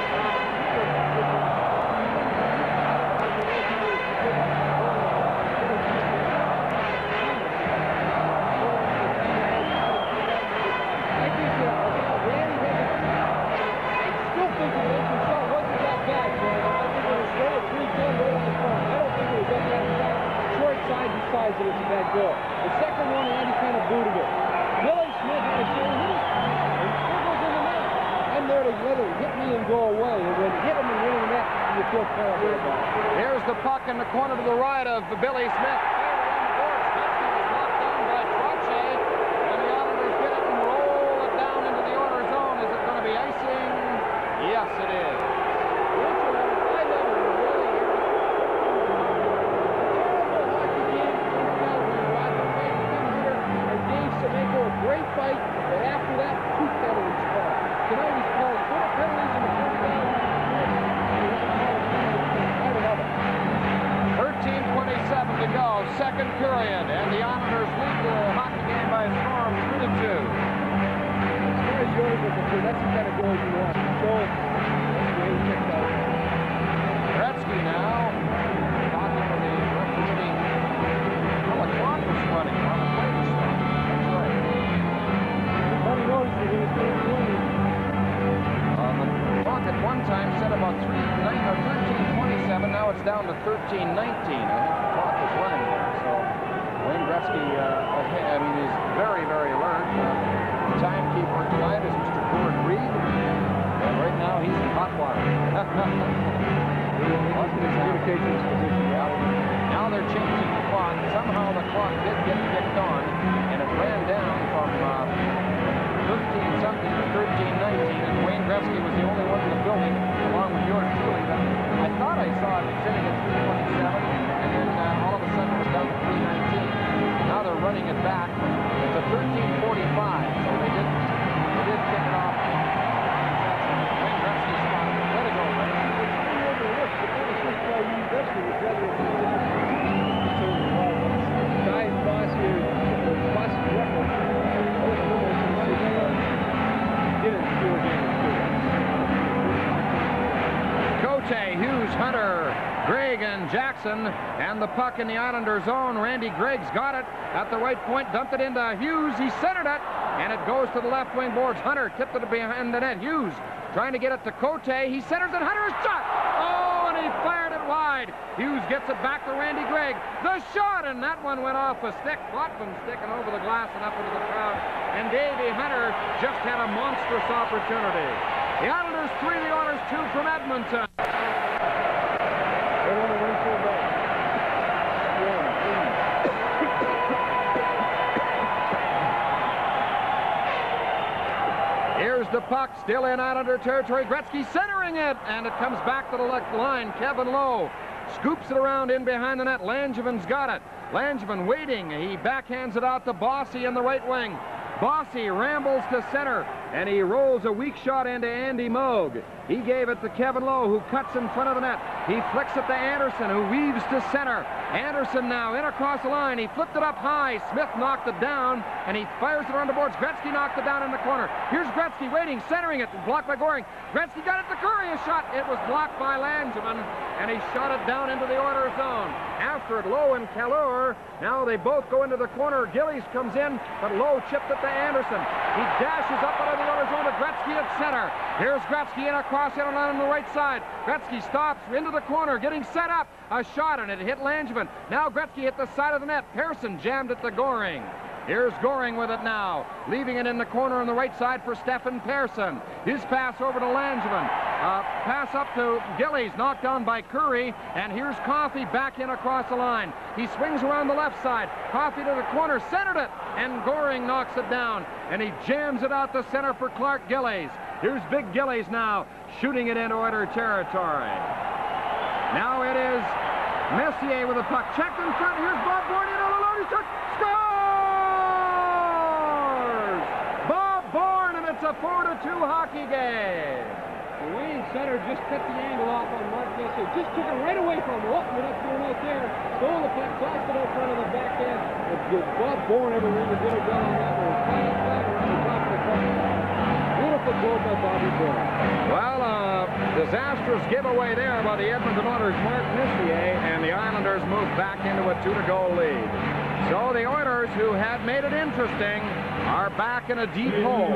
It was a bad goal. The second one, Andy kind of booted it. Billy Smith had a shot. He scribbles in the net. I'm there to let it hit me and go away. And when it hit him and went in the net, you feel terrible about it. Here's the puck in the corner to the right of Billy Smith. Gretzky was knocked down by Trottier. And the Islanders get it and roll it down into the Oiler zone. Is it going to be icing? Yes, it is. Great fight, but after that, two penalties called. Tonight he's called four penalties in the first game. thirteen twenty-seven to go, second period, and the Islanders lead the hockey game by a score of three to two. There's yours with the two. That's the kind of goals you want. So, that's the way he picked out. Gretzky now, talking to the referee. Well, the clock was running on the play was running. Uh, the clock at one time said about three, nine, or thirteen twenty-seven. Now it's down to thirteen nineteen. I think the clock is running there. So Wayne Gretzky, uh, I mean, he's very, very alert. Uh, the timekeeper tonight is Mister Gord Reed. And right now he's in hot water. Communications position. Yeah. Now they're changing the clock. Somehow the clock did get kicked on, and it ran down from uh, thirteen seconds. something or thirteen nineteen, and Wayne Gretzky was the only one in the building, along with yours truly. That I thought I saw it sitting at three twenty-seven, and then uh, all of a sudden it was down to three nineteen. Now they're running it back. It's a thirteen forty-five, so they did, they did kick it off. Wayne Gretzky spotted it. Let it go, Ray. Cote, Hughes, Hunter, Gregg, and Jackson, and the puck in the Islander zone. Randy Gregg's got it at the right point, dumped it into Hughes. He centered it, and it goes to the left wing boards. Hunter tipped it behind the net. Hughes trying to get it to Cote. He centers it. Hunter's shot. Oh, and he fired it wide. Hughes gets it back to Randy Gregg. The shot, and that one went off a stick. Botman sticking over the glass and up into the crowd. And Davey Hunter just had a monstrous opportunity. The Islanders three, the Oilers two from Edmonton. Here's the puck, still in Islander territory. Gretzky centering it, and it comes back to the left line. Kevin Lowe scoops it around in behind the net. Langevin's got it. Langevin waiting. He backhands it out to Bossy in the right wing. Bossy rambles to center, and he rolls a weak shot into Andy Moog. He gave it to Kevin Lowe, who cuts in front of the net. He flicks it to Anderson, who weaves to center. Anderson now in across the line. He flipped it up high. Smith knocked it down, and he fires it around the boards. Gretzky knocked it down in the corner. Here's Gretzky waiting, centering it, blocked by Goring. Gretzky got it to Curry, a shot. It was blocked by Langevin, and he shot it down into the Oilers zone. After it, Lowe and Calleur. Now they both go into the corner. Gillies comes in, but Lowe chipped it to Anderson. He dashes up out of the Oilers zone to Gretzky at center. Here's Gretzky in across the line on the right side. Gretzky stops into the corner, getting set up. A shot, and it hit Langevin. Now Gretzky hit the side of the net. Pearson jammed it to Goring. Here's Goring with it now, leaving it in the corner on the right side for Stefan Pearson. His pass over to Langevin. Uh, pass up to Gillies, knocked down by Curry, and here's Coffey back in across the line. He swings around the left side. Coffey to the corner, centered it, and Goring knocks it down, and he jams it out to center for Clark Gillies. Here's Big Gillies now, shooting it into Oiler territory. Now it is Messier with a puck. Checked in front. Here's Bob Bourne in on a loaded shot. Scores! Bob Bourne, and it's a four to two hockey game. The Wayne center just cut the angle off on Mark Messier. Just took it right away from him. Oh, we're not doing out there. Stole the puck, tossed it out front of the back end. If Bob Bourne ever really did it well on that one, flying flat around the top of the puck. Beautiful goal by Bobby Bourne. Well, uh, disastrous giveaway there by the Edmonton Oilers' Mark Messier, and the Islanders move back into a two to go lead. So the Oilers, who had made it interesting, are back in a deep hole.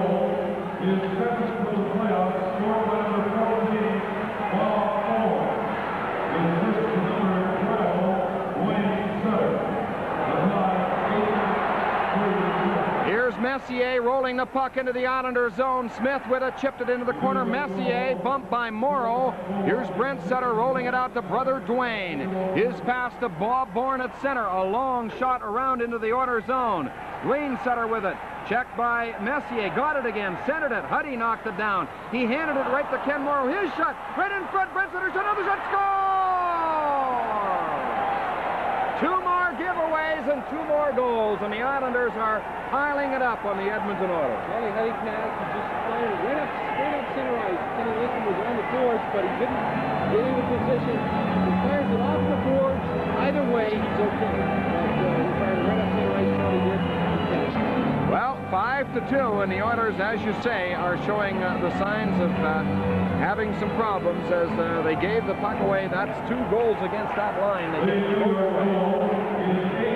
Here's Messier rolling the puck into the Islander zone. Smith with it, chipped it into the corner. Messier bumped by Morrow. Here's Brent Sutter rolling it out to brother Dwayne. His pass to Bob Bourne at center. A long shot around into the Oilers zone. Dwayne Sutter with it. Checked by Messier. Got it again. Centered it. Huddy knocked it down. He handed it right to Ken Morrow. His shot. Right in front. Brent Sutter shot. Another shot. Score! Two more giveaways and two more goals. And the Islanders are piling it up on the Edmonton Oilers. Well, he had his pass. He just fired it right up, straight up center ice. Kenny Lincoln was on the boards, but he didn't get into position. He fires it off the boards. Either way, he's okay. But uh, he fired it right up center ice. Probably did. Well, five to two, and the Oilers, as you say, are showing uh, the signs of uh, having some problems as uh, they gave the puck away. That's two goals against that line. They gave both away.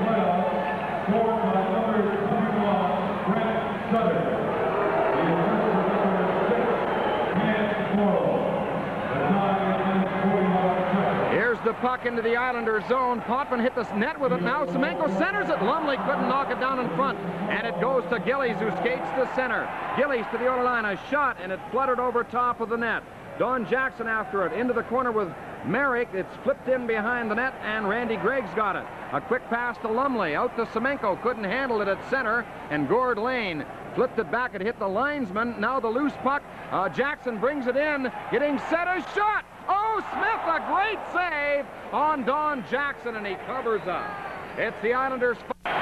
Here's the puck into the Islander zone. Potvin hit the net with it. Now Semenko centers it. Lumley couldn't knock it down in front. And it goes to Gillies, who skates to center. Gillies to the Oiler line. A shot, and it fluttered over top of the net. Don Jackson after it. Into the corner with Merrick. It's flipped in behind the net, and Randy Gregg's got it. A quick pass to Lumley. Out to Semenko. Couldn't handle it at center. And Gord Lane flipped it back. It hit the linesman. Now the loose puck. Uh, Jackson brings it in. Getting set a shot. Oh, Smith, a great save on Don Jackson, and he covers up. It's the Islanders.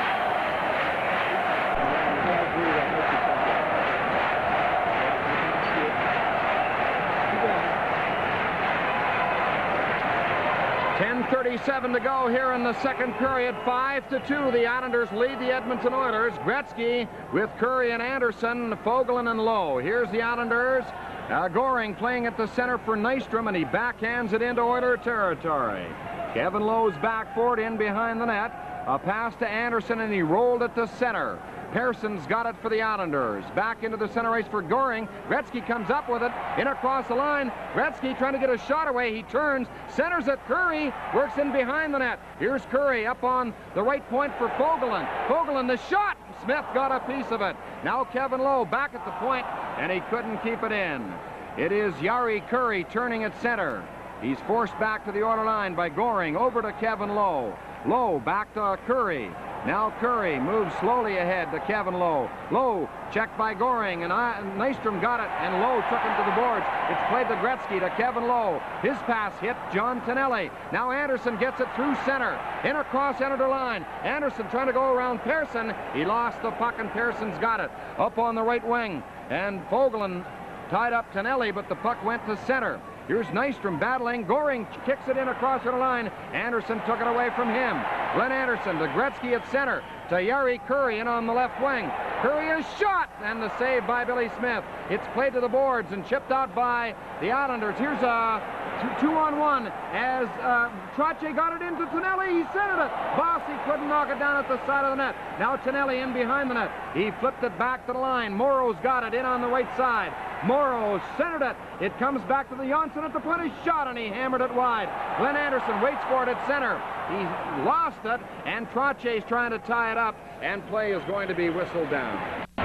ten thirty-seven to go here in the second period. five to two. The Islanders lead the Edmonton Oilers. Gretzky with Curry and Anderson, Fogelin and Lowe. Here's the Islanders. Uh, Goring playing at the center for Nystrom, and he backhands it into Oiler territory. Kevin Lowe's back for it in behind the net. A pass to Anderson, and he rolled it to center. Pearson's got it for the Islanders. Back into the center ice for Goring. Gretzky comes up with it. In across the line. Gretzky trying to get a shot away. He turns. Centers it. Curry works in behind the net. Here's Curry up on the right point for Fogelin. Fogelin, the shot. Smith got a piece of it. Now Kevin Lowe back at the point, and he couldn't keep it in. It is Jari Curry turning at center. He's forced back to the Oiler line by Goring. Over to Kevin Lowe. Lowe back to Curry. Now Curry moves slowly ahead to Kevin Lowe. Lowe checked by Goring, and I, Nystrom got it, and Lowe took him to the boards. It's played to Gretzky to Kevin Lowe. His pass hit John Tonelli. Now Anderson gets it through center. In across center line. Anderson trying to go around Pearson. He lost the puck, and Pearson's got it. Up on the right wing. And Fogelin tied up Tonelli, but the puck went to center. Here's Nystrom battling. Goring kicks it in across the line. Anderson took it away from him. Glenn Anderson to Gretzky at center. To Jari Curry in on the left wing. Curry is shot, and the save by Billy Smith. It's played to the boards and chipped out by the Islanders. Here's a two, two on one as uh, Trottier got it into Tonelli. He centered it. Bossy couldn't knock it down at the side of the net. Now Tonelli in behind the net. He flipped it back to the line. Morrow's got it in on the right side. Morrow centered it. It comes back to the Janssen at the point. He shot, and he hammered it wide. Glenn Anderson waits for it at center. He lost it, and Trottier's trying to tie it up, and play is going to be whistled down. With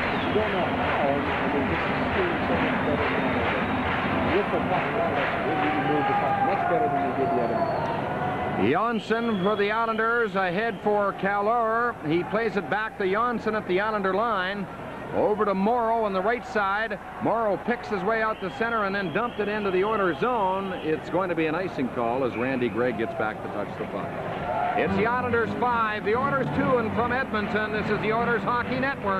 the puck, they moved the puck much better than they did the other night. Janssen for the Islanders, ahead for Calleur. He plays it back to Janssen at the Islander line. Over to Morrow on the right side. Morrow picks his way out the center and then dumped it into the Oilers zone. It's going to be an icing call as Randy Gregg gets back to touch the puck. It's the Islanders five, the Oilers two, and from Edmonton, this is the Oilers Hockey Network.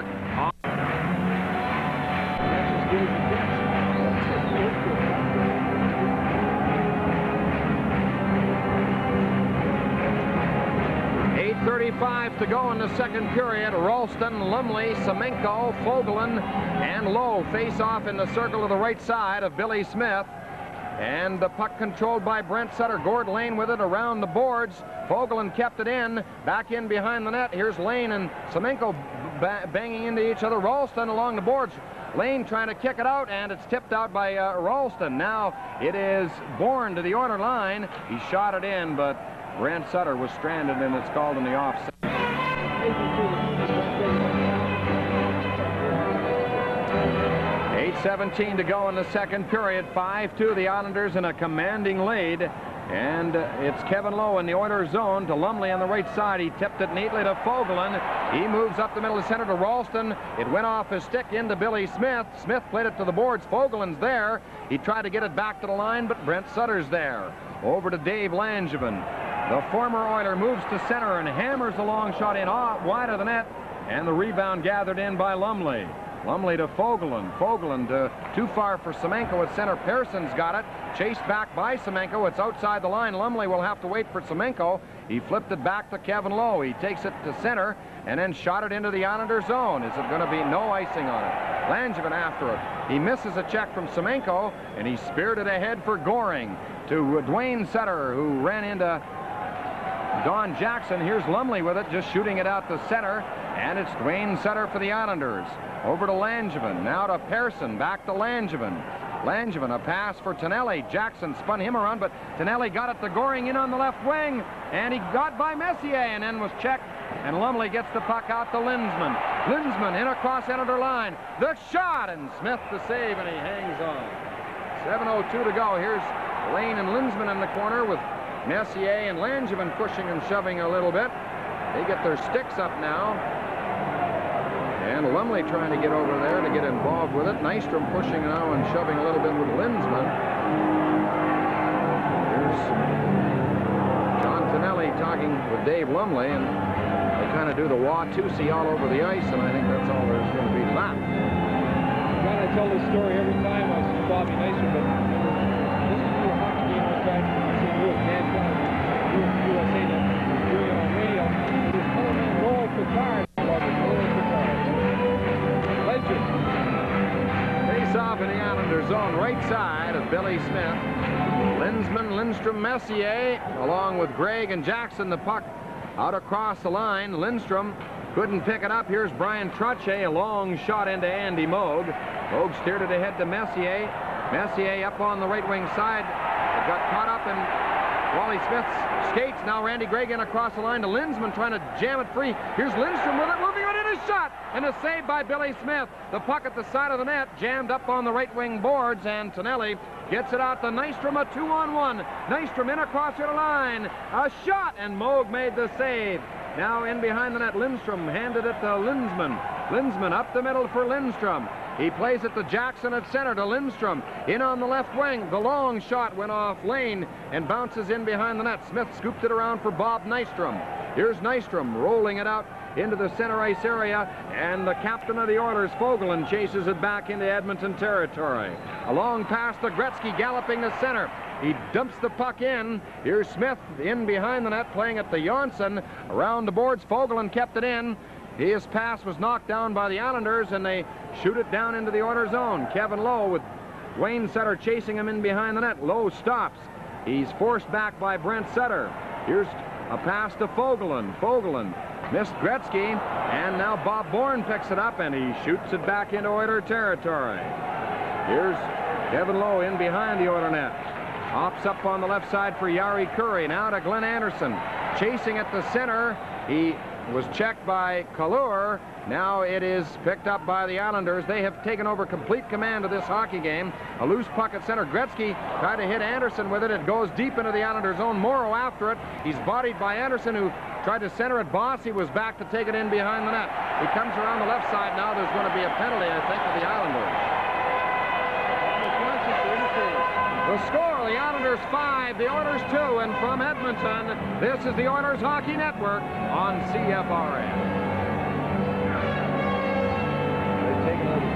eight thirty-five to go in the second period. Ralston, Lumley, Semenko, Fogelin, and Lowe face off in the circle to the right side of Billy Smith. And the puck controlled by Brent Sutter. Gord Lane with it around the boards. Fogelin kept it in. Back in behind the net. Here's Lane and Semenko ba banging into each other. Ralston along the boards. Lane trying to kick it out, and it's tipped out by uh, Ralston. Now it is Bourne to the Oiler line. He shot it in, but Brent Sutter was stranded, and it's called in the offside. eight seventeen to go in the second period. five two, the Islanders in a commanding lead. And uh, it's Kevin Lowe in the Oilers zone to Lumley on the right side. He tipped it neatly to Fogelin. He moves up the middle of the center to Ralston. It went off his stick into Billy Smith. Smith played it to the boards. Fogelin's there. He tried to get it back to the line, but Brent Sutter's there. Over to Dave Langevin. The former Oiler moves to center and hammers the long shot in wide of the net. And the rebound gathered in by Lumley. Lumley to Fogelin. Fogelin to too far for Semenko at center. Pearson's got it. Chased back by Semenko. It's outside the line. Lumley will have to wait for Semenko. He flipped it back to Kevin Lowe. He takes it to center and then shot it into the Islander zone. Is it going to be no icing on it? Langevin after it. He misses a check from Semenko, and he speared it ahead for Goring to Dwayne Sutter, who ran into Don Jackson. Here's Lumley with it, just shooting it out to center, and it's Dwayne Sutter for the Islanders. Over to Langevin, now to Pearson, back to Langevin. Langevin, a pass for Tonelli. Jackson spun him around, but Tonelli got it to Goring in on the left wing, and he got by Messier and then was checked, and Lumley gets the puck out to Lindsman. Lindsman in across center line. The shot, and Smith the save, and he hangs on. seven oh two to go. Here's Lane and Lindsman in the corner with Messier and Langevin pushing and shoving a little bit. They get their sticks up now. And Lumley trying to get over there to get involved with it. Nystrom pushing now and shoving a little bit with Lindsman. Here's John Tonelli talking with Dave Lumley, and they kind of do the Watusi all over the ice, and I think that's all there's going to be left. I tell this story every time I see Bobby Nystrom, but this is a hockey game one time in Saint Louis. Dan Kelly, U S A, doing it on radio. This fellow named Noel Picard. Noel Picard. Legend. Face off in the Islanders' zone, right side of Billy Smith. Lindsman, Lindstrom, Messier, along with Gregg and Jackson. The puck out across the line. Lindstrom couldn't pick it up. Here's Brian Trottier, a long shot into Andy Moog. Moog steered it ahead to Messier. Messier up on the right wing side. It got caught up in Wally Smith's skates. Now Randy Gregg in across the line to Lindsman, trying to jam it free. Here's Lindstrom with it, moving it in, a shot, and a save by Billy Smith. The puck at the side of the net, jammed up on the right wing boards, and Tonelli gets it out to Nystrom, a two-on-one. Nystrom in across the line, a shot, and Moog made the save. Now in behind the net, Lindstrom handed it to Lindsman. Lindsman up the middle for Lindstrom. He plays it to Jackson at center to Lindstrom. In on the left wing. The long shot went off lane and bounces in behind the net. Smith scooped it around for Bob Nystrom. Here's Nystrom rolling it out into the center ice area, and the captain of the Oilers, Fogelin, chases it back into Edmonton territory. A long pass to Gretzky, galloping to center. He dumps the puck in. Here's Smith in behind the net, playing it to Jonsson. Around the boards, Fogelin kept it in. His pass was knocked down by the Islanders, and they shoot it down into the Oilers' zone. Kevin Lowe with Wayne Sutter chasing him in behind the net. Lowe stops. He's forced back by Brent Sutter. Here's a pass to Fogelin. Fogelin missed Gretzky, and now Bob Bourne picks it up, and he shoots it back into Oiler territory. Here's Kevin Lowe in behind the Oiler net. Hops up on the left side for Yari Curry. Now to Glenn Anderson. Chasing at the center. He was checked by Kallur. Now it is picked up by the Islanders. They have taken over complete command of this hockey game. A loose puck at center. Gretzky tried to hit Anderson with it. It goes deep into the Islanders' zone. Morrow after it. He's bodied by Anderson, who tried to center it. Bossy was back to take it in behind the net. He comes around the left side now. There's going to be a penalty, I think, for the Islanders. The score, the Islanders five, the Oilers two, and from Edmonton, this is the Oilers Hockey Network on C F R N. They're taking over.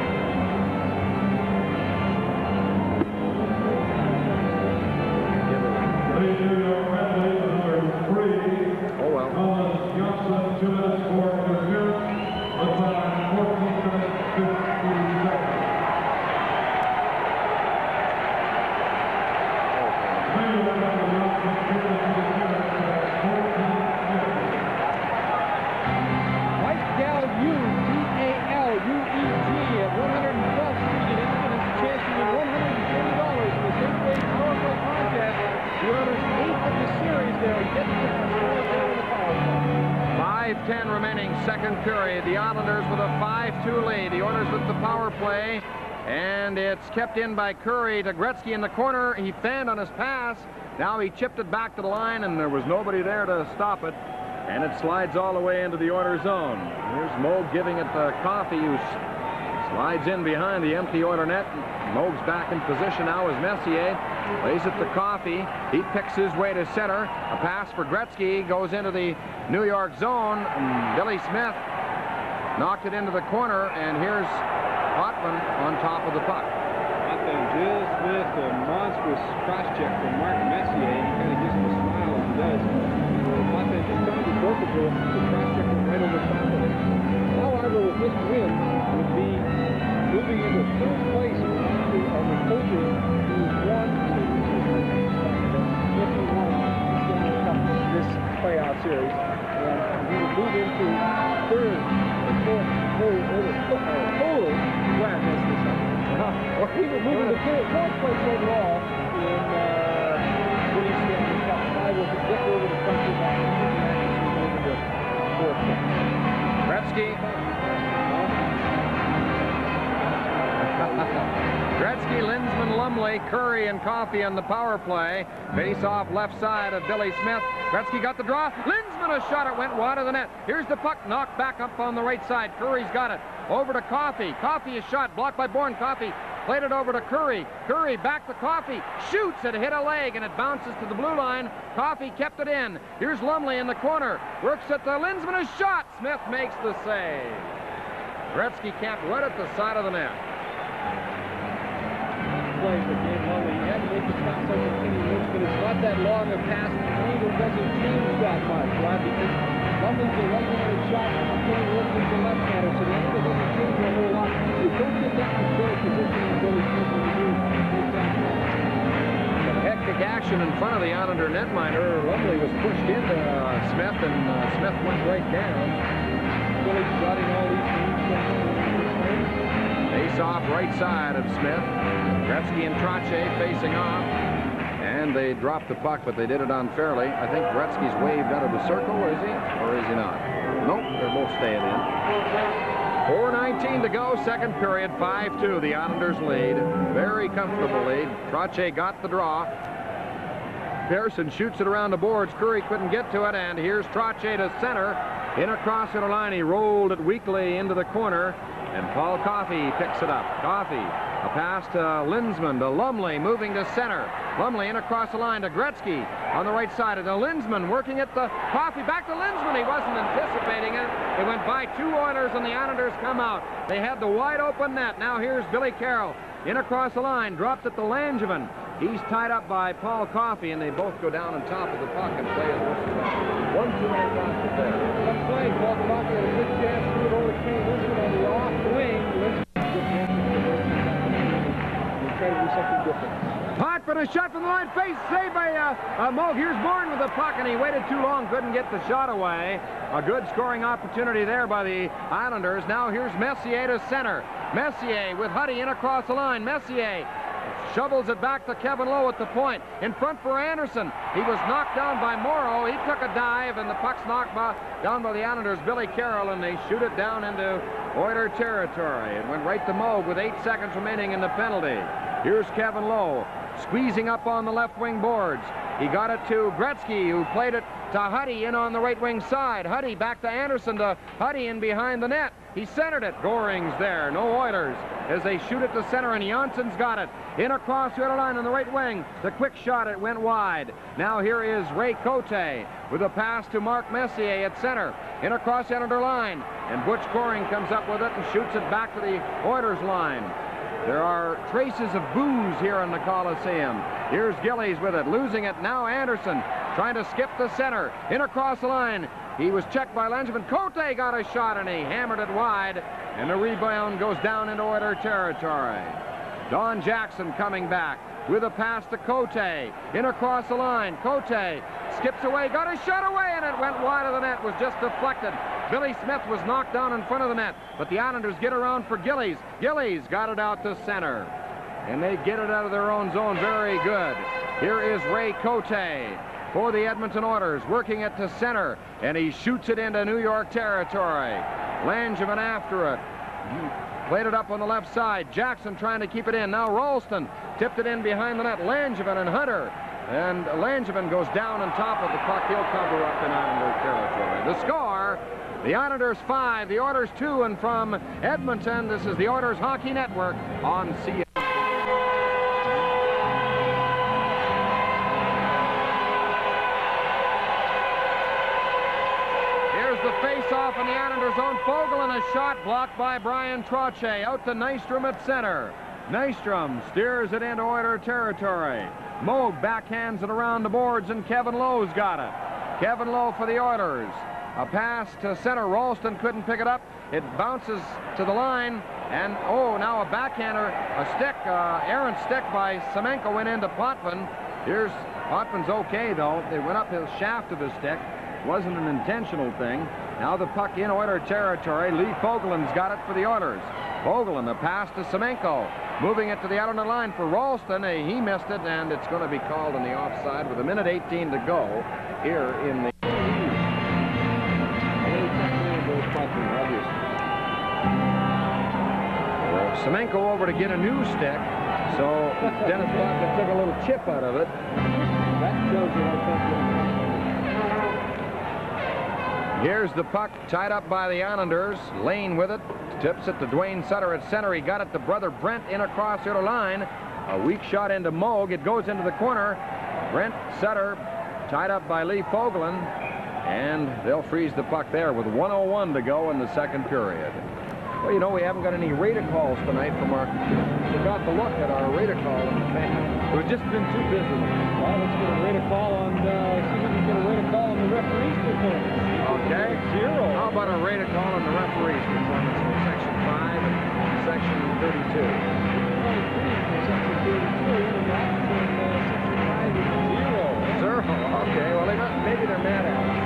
Oh well. Johnson, two minutes for interference. The time, fourteen minutes, fifty seconds. five ten remaining, second period. The Islanders with a five two lead. The Oilers with the power play, and it's kept in by Curry to Gretzky in the corner. He fanned on his pass. Now he chipped it back to the line, and there was nobody there to stop it, and it slides all the way into the Oilers zone. Here's Moog giving it to Coffey, who slides in behind the empty Oiler net. Moog's back in position now as Messier lays it to Coffey. He picks his way to center. A pass for Gretzky goes into the New York zone. And Billy Smith knocked it into the corner, and here's Hoffman on top of the puck. Hoffman just missed a monstrous cross-check from Mark Messier. He kind of gives him a smile as he does. Hoffman just trying to go for the cross-check right over top of it. However, with this win, would be moving into third place on the coaches who's won this playoff series. And he would move into third or fourth, fourth, fourth, total. Wow, I messed this up. Or he would move into third, fourth place overall in uh, British Stanley Cup. I will get over the country back and move into fourth place. Gretzky. Gretzky, Lindsman, Lumley, Curry, and Coffey on the power play. Face off left side of Billy Smith. Gretzky got the draw. Lindsman a shot. It went wide of the net. Here's the puck knocked back up on the right side. Curry's got it. Over to Coffey. Coffey is shot. Blocked by Bourne. Coffey played it over to Curry. Curry back to Coffey. Shoots. It hit a leg and it bounces to the blue line. Coffey kept it in. Here's Lumley in the corner. Works at the Lindsman a shot. Smith makes the save. Gretzky capped right at the side of the net. Play for Dave Lumley. He had to make the stop on the Kenny Lynch, but it's not that long a pass. The angle doesn't change that much, right? Because Lumley's a right-handed shot and Kenny Lynch is a left-hander, so the angle doesn't change a whole lot. You don't get that much better position in Billy Smith when you do make that pass. Some hectic action in front of the Islander netminder. Lumley was pushed into uh, Smith, and uh, Smith went right down. Billy's got in all these moves. Face off right side of Smith. Gretzky and Trottier facing off. And they dropped the puck, but they did it unfairly. I think Gretzky's waved out of the circle, is he? Or is he not? Nope, they're both staying in. four nineteen to go, second period, five two. The Islanders lead. Very comfortable lead. Trottier got the draw. Pearson shoots it around the boards. Curry couldn't get to it, and here's Trottier to center. In across the line, he rolled it weakly into the corner. And Paul Coffey picks it up. Coffey, a pass to Lindsman, to Lumley, moving to center. Lumley in across the line to Gretzky on the right side of the Lindsman, working at the Coffey, back to Lindsman. He wasn't anticipating it. It went by two Oilers, and the Islanders come out. They had the wide open net. Now here's Billy Carroll in across the line, dropped it to Langevin. He's tied up by Paul Coffey, and they both go down on top of the puck and play as one two minute left there. Good play. Paul Coffey had a good chance to do it over to Kenny Lindsman on the off wing. He's trying to do something different. Hot for the shot from the line, face saved by uh, uh, Moog. Here's Bourne with the puck, and he waited too long, couldn't get the shot away. A good scoring opportunity there by the Islanders. Now here's Messier to center. Messier with Huddy in across the line. Messier shovels it back to Kevin Lowe at the point. In front for Anderson. He was knocked down by Morrow. He took a dive, and the puck's knocked by, down by the Islanders' Billy Carroll, and they shoot it down into Oiler territory. It went right to Moog with eight seconds remaining in the penalty. Here's Kevin Lowe squeezing up on the left wing boards. He got it to Gretzky, who played it to Huddy in on the right wing side. Huddy back to Anderson, to Huddy in behind the net. He centered it. Goring's there. No Oilers as they shoot it to center, and Janssen's got it. In across the other line on the right wing. The quick shot, it went wide. Now here is Ray Cote with a pass to Mark Messier at center. In across the under line. And Butch Goring comes up with it and shoots it back to the Oilers line. There are traces of booze here in the Coliseum. Here's Gillies with it, losing it. Now Anderson trying to skip the center. In across the line. He was checked by Langevin. Cote got a shot, and he hammered it wide. And the rebound goes down into Oiler territory. Don Jackson coming back with a pass to Cote. In across the line. Cote skips away, got a shot away, and it went wide of the net. Was just deflected. Billy Smith was knocked down in front of the net, but the Islanders get around for Gillies. Gillies got it out to center, and they get it out of their own zone very good. Here is Ray Cote for the Edmonton Oilers, working it to center, and he shoots it into New York territory. Langevin after it. Played it up on the left side. Jackson trying to keep it in. Now Ralston tipped it in behind the net. Langevin and Hunter. And Langevin goes down on top of the puck. He'll cover up in Islander territory. The score, the Islanders five, the Oilers two, and from Edmonton, this is the Oilers Hockey Network on C N N. The face-off in the Islanders' zone. Fogle and a shot blocked by Brian Trottier. Out to Nystrom at center. Nystrom steers it into Oiler territory. Moog backhands it around the boards, and Kevin Lowe's got it. Kevin Lowe for the Oilers. A pass to center. Ralston couldn't pick it up. It bounces to the line, and oh, now a backhander, a stick, uh, errant stick by Semenko went into Potvin. Here's Potvin's okay, though. They went up his shaft of his stick. Wasn't an intentional thing. Now the puck in Oiler territory. Lee Fogeland's got it for the Oilers. Fogeland, a pass to Semenko. Moving it to the outer line for Ralston. Uh, he missed it, and it's going to be called on the offside with a minute eighteen to go here in the... Semenko over to get a new stick. So Dennis Botman took a little chip out of it. That shows you how tough it is. Here's the puck tied up by the Islanders. Lane with it. Tips it to Dwayne Sutter at center. He got it to brother Brent in across the other line. A weak shot into Moog. It goes into the corner. Brent Sutter tied up by Lee Fogelin. And they'll freeze the puck there with one oh one to go in the second period. Well, you know, we haven't got any radar calls tonight from our... Forgot to look at our radar call in the fan. We've just been too busy. Well, let's get a radar call on, uh, see if we can get a radar call on the referee's performance. Okay. Zero. How about a radar call on the referee's performance from Section five and Section thirty-two? twenty-three for Section thirty-two, and that from uh, Section five is zero. Zero? Okay, well, they not, maybe they're mad at us.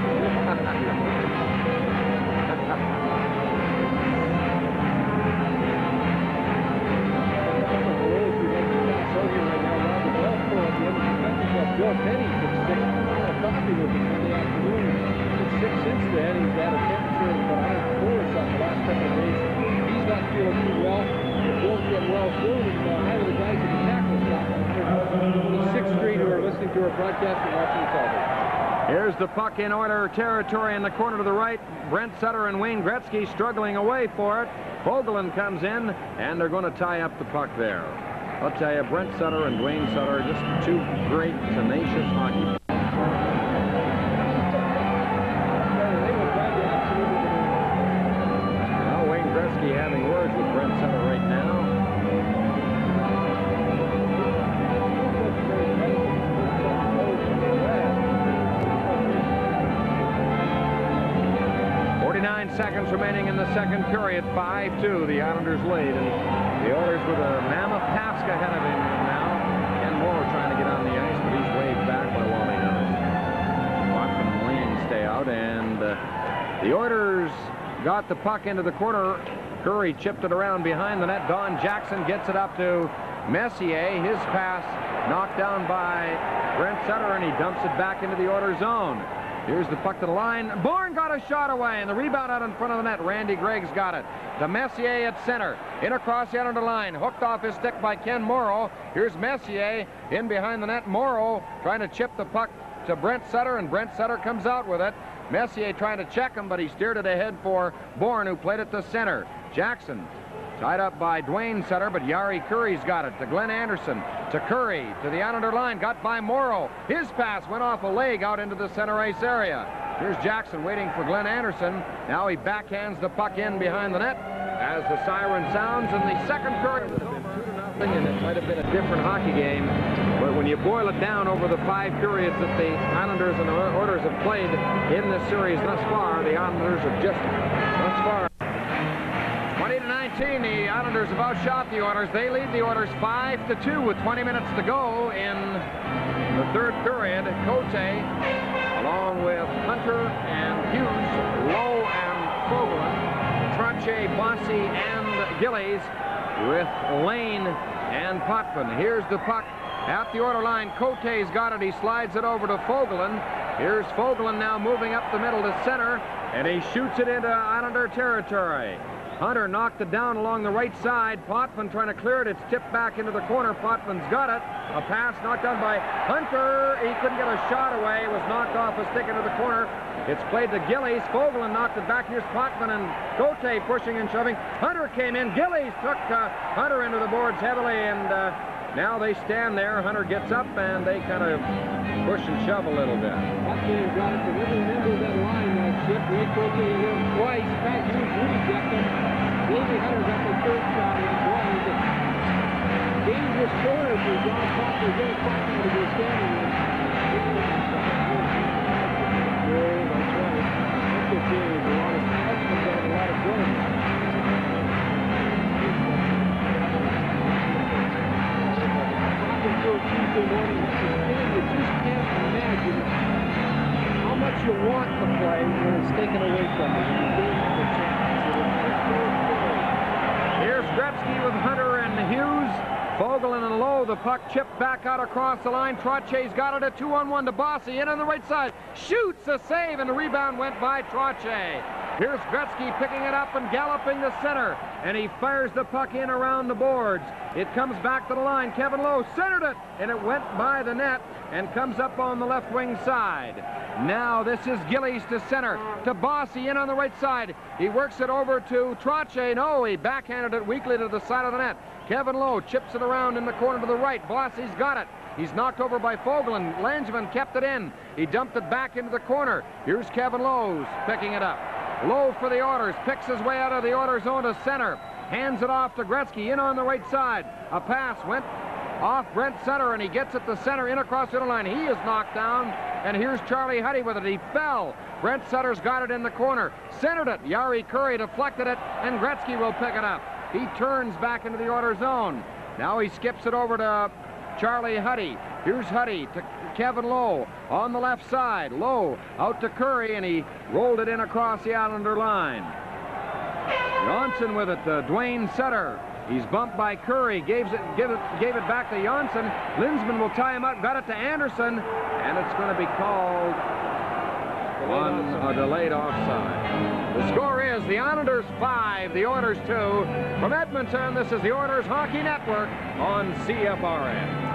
Bill Penny took six uh, coffee with him Monday afternoon. Took six since then. He's had a temperature of about one oh four or something the last couple of days. He's not feeling too well. Bill's getting well soon, and uh, hi to the guys at the tackle shop on the sixth Street who are listening to our broadcast and watching the television. Here's the puck in Oiler territory in the corner to the right. Brent Sutter and Wayne Gretzky struggling away for it. Fogelin comes in, and they're going to tie up the puck there. I'll tell you, Brent Sutter and Dwayne Sutter are just two great, tenacious hockey players. Well, Wayne Gretzky having words with Brent Sutter right now. forty-nine seconds remaining in the second period. five two, the Islanders lead. And the Oilers with a mammoth task ahead of him now. Ken Moore trying to get on the ice, but he's waved back by Wally Nellis. Watson and Lane stay out, and uh, the Oilers got the puck into the corner. Curry chipped it around behind the net. Don Jackson gets it up to Messier. His pass knocked down by Brent Sutter, and he dumps it back into the Oilers zone. Here's the puck to the line. Bourne got a shot away, and the rebound out in front of the net. Randy Gregg's got it. To Messier at center. In across the end of the line. Hooked off his stick by Ken Morrow. Here's Messier in behind the net. Morrow trying to chip the puck to Brent Sutter, and Brent Sutter comes out with it. Messier trying to check him, but he steered it ahead for Bourne, who played it to center. Jackson tied up by Dwayne Sutter, but Yari Curry's got it to Glenn Anderson, to Curry, to the Islander line, got by Morrow. His pass went off a leg out into the center ice area. Here's Jackson waiting for Glenn Anderson. Now he backhands the puck in behind the net as the siren sounds, and the second period is over. And it might have been a different hockey game, but when you boil it down over the five periods that the Islanders and the Oilers have played in this series thus far, the Islanders have just, thus far, twenty to nineteen, the Islanders have outshot the Oilers. They lead the Oilers five to two with twenty minutes to go in the third period. Cote, along with Hunter and Hughes, Lowe and Fogelin, Trottier, Bossy, and Gillies, with Lane and Potvin. Here's the puck at the Oiler line. Cote's got it. He slides it over to Fogelin. Here's Fogelin now moving up the middle to center, and he shoots it into Islander territory. Hunter knocked it down along the right side. Potvin trying to clear it. It's tipped back into the corner. Potvin's got it. A pass knocked down by Hunter. He couldn't get a shot away. It was knocked off a stick into the corner. It's played to Gillies. Fogelin knocked it back. Here's Potvin and Cote pushing and shoving. Hunter came in. Gillies took uh, Hunter into the boards heavily, and uh, now they stand there. Hunter gets up, and they kind of push and shove a little bit. Potvin got it to every member of that line. That ship. Ray Cote hit him twice. Pat Hughes rejected him. Davey Hunter got the third shot in. Boy, dangerous corner for John Potvin. Very Potvin to be standing in. Tuesday morning, you just can't imagine how much you want to play when it's taken away from you. Here's Gretzky with Hunter and Hughes. Fogelin and Lowe, the puck chipped back out across the line. Trottier's got it at two on one to Bossy. In on the right side. Shoots a save, and the rebound went by Trottier. Here's Gretzky picking it up and galloping to center, and he fires the puck in around the boards. It comes back to the line. Kevin Lowe centered it, and it went by the net and comes up on the left wing side. Now this is Gillies to center, to Bossy in on the right side. He works it over to Trottier. No, he backhanded it weakly to the side of the net. Kevin Lowe chips it around in the corner to the right. Bossy's got it. He's knocked over by Fogelin. Langevin kept it in. He dumped it back into the corner. Here's Kevin Lowe's picking it up. Lowe for the Oilers, picks his way out of the Oilers zone to center. Hands it off to Gretzky in on the right side. A pass went off Brent Sutter, and he gets it to center in across the line. He is knocked down, and here's Charlie Huddy with it. He fell. Brent Sutter's got it in the corner. Centered it. Yari Curry deflected it, and Gretzky will pick it up. He turns back into the Oilers zone. Now he skips it over to Charlie Huddy. Here's Huddy to Kevin Lowe on the left side. Lowe out to Curry, and he rolled it in across the Islander line. Johnson with it to Dwayne Sutter. He's bumped by Curry, gave it, gave it, gave it back to Johnson. Lindsman will tie him up, got it to Anderson, and it's going to be called on a delayed offside. The score is the Islanders five, the Oilers two. From Edmonton, this is the Oilers Hockey Network on C F R N.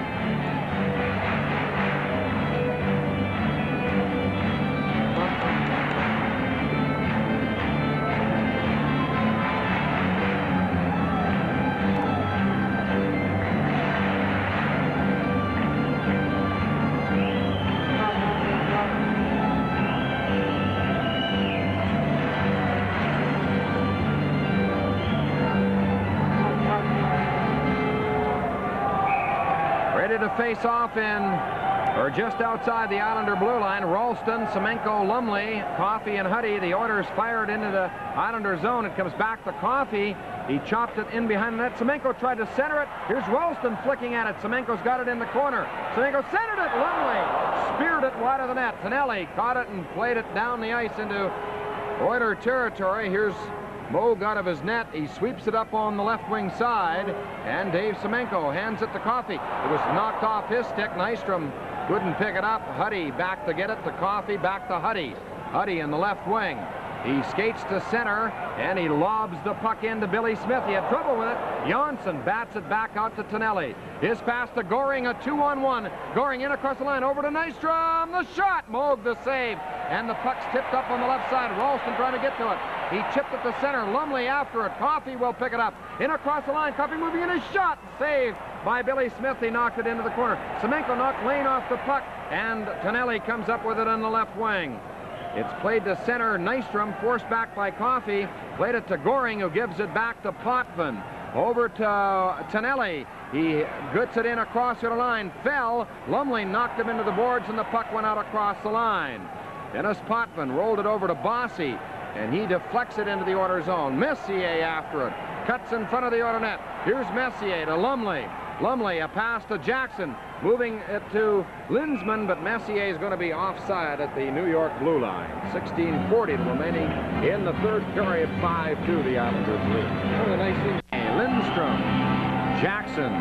To face off in, or just outside the Islander blue line, Ralston, Semenko, Lumley, Coffey, and Huddy. The Oilers fired into the Islander zone. It comes back to Coffey. He chopped it in behind the net. Semenko tried to center it. Here's Ralston flicking at it. Semenko's got it in the corner. Semenko centered it. Lumley speared it wide of the net. Tonelli caught it and played it down the ice into Oiler territory. Here's Moog out of his net. He sweeps it up on the left wing side, and Dave Semenko hands it to Coffey. It was knocked off his stick. Nystrom couldn't pick it up. Huddy back to get it to Coffey, back to Huddy. Huddy in the left wing. He skates to center, and he lobs the puck into Billy Smith. He had trouble with it. Janssen bats it back out to Tonelli. His pass to Goring, a two-on-one. Goring in across the line, over to Nystrom. The shot, Moog the save. And the puck's tipped up on the left side. Ralston trying to get to it. He chipped it to center. Lumley after it. Coffey will pick it up. In across the line. Coffey moving in. A shot. Saved by Billy Smith. He knocked it into the corner. Semenko knocked Lane off the puck. And Tonelli comes up with it on the left wing. It's played to center. Nystrom forced back by Coffey. Played it to Goring, who gives it back to Potvin. Over to Tonelli. He gets it in across the line. Fell. Lumley knocked him into the boards, and the puck went out across the line. Dennis Potvin rolled it over to Bossy, and he deflects it into the Oilers zone. Messier after it. Cuts in front of the Oilers net. Here's Messier to Lumley. Lumley, a pass to Jackson. Moving it to Lindsman, but Messier is going to be offside at the New York blue line. sixteen forty remaining in the third period. five two the Islanders lead. One of the nice things. Lindstrom, Jackson,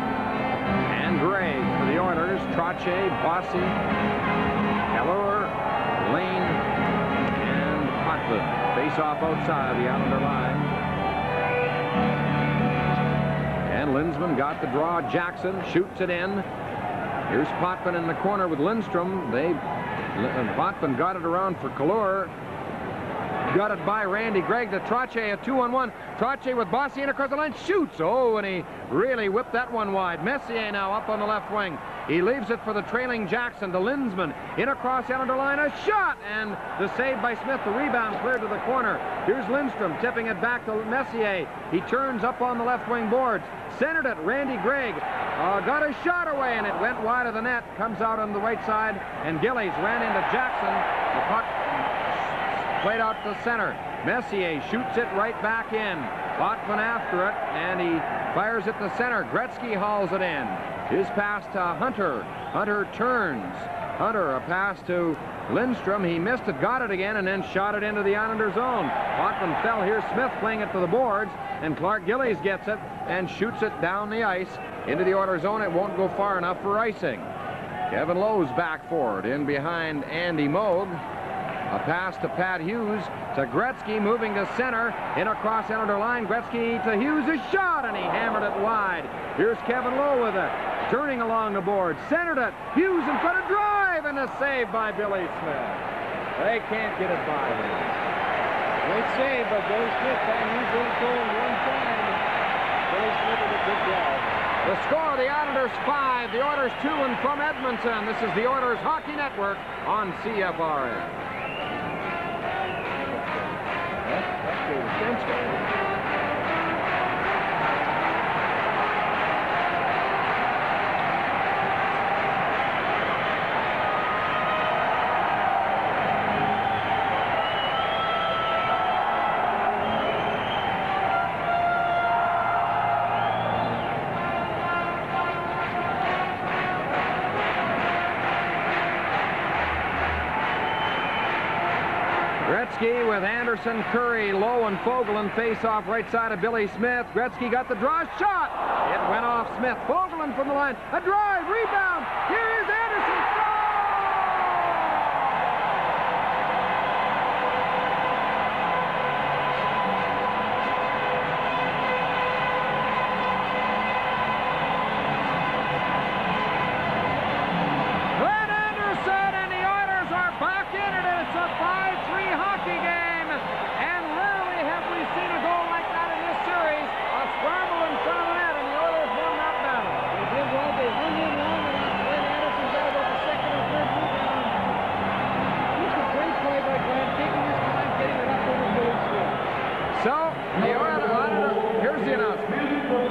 and Gregg for the Oilers. Trottier, Bossy, Allure, Lane, and Potvin. Face off outside the Islander line. And Lindsman got the draw. Jackson shoots it in. Here's Potvin in the corner with Lindstrom. They, Potvin got it around for Kallur. Got it by Randy Gregg to Trottier, a two-on-one. Trottier with Bossy in across the line, shoots. Oh, and he really whipped that one wide. Messier now up on the left wing. He leaves it for the trailing Jackson to Lindsman. In across the Islander line, a shot, and the save by Smith. The rebound cleared to the corner. Here's Lindstrom tipping it back to Messier. He turns up on the left wing boards. Centered it, Randy Gregg. Uh, got a shot away, and it went wide of the net. Comes out on the right side, and Gillies ran into Jackson. The puck played out to center. Messier shoots it right back in. Potvin after it, and he fires it to center. Gretzky hauls it in. His pass to Hunter. Hunter turns. Hunter, a pass to Lindstrom. He missed it, got it again, and then shot it into the Islander zone. Potvin fell. Here's Smith playing it to the boards, and Clark Gillies gets it and shoots it down the ice into the Oilers zone. It won't go far enough for icing. Kevin Lowe's back for it, in behind Andy Moog. A pass to Pat Hughes, to Gretzky, moving to center, in across center line. Gretzky to Hughes, a shot, and he hammered it wide. Here's Kevin Lowe with it, turning along the board, centered it. Hughes in front of drive, and a save by Billy Smith. They can't get it by him. Great save by Billy Smith. Pat Hughes only going one time. Billy Smith did a good job. The score, the Islanders five, the Oilers two, and from Edmonton, this is the Oilers Hockey Network on C F R N. That's the defense. Gretzky with Anderson, Curry, Lowe, and Fogelin face off right side of Billy Smith. Gretzky got the draw shot. It went off Smith. Fogelin from the line. A drive, rebound. Here is Anderson. Glenn Anderson, and the Oilers are back in it, and it's a five three hockey game. And rarely have we seen a goal like that in this series. A scramble in front of the net, and the Oilers won that battle. They did well. They hung in long enough. Glenn Anderson got about the second or third rebound. Just a great play by Glenn, taking his time, getting it up over Billy Smith. So, the Oilers, here's the announcement.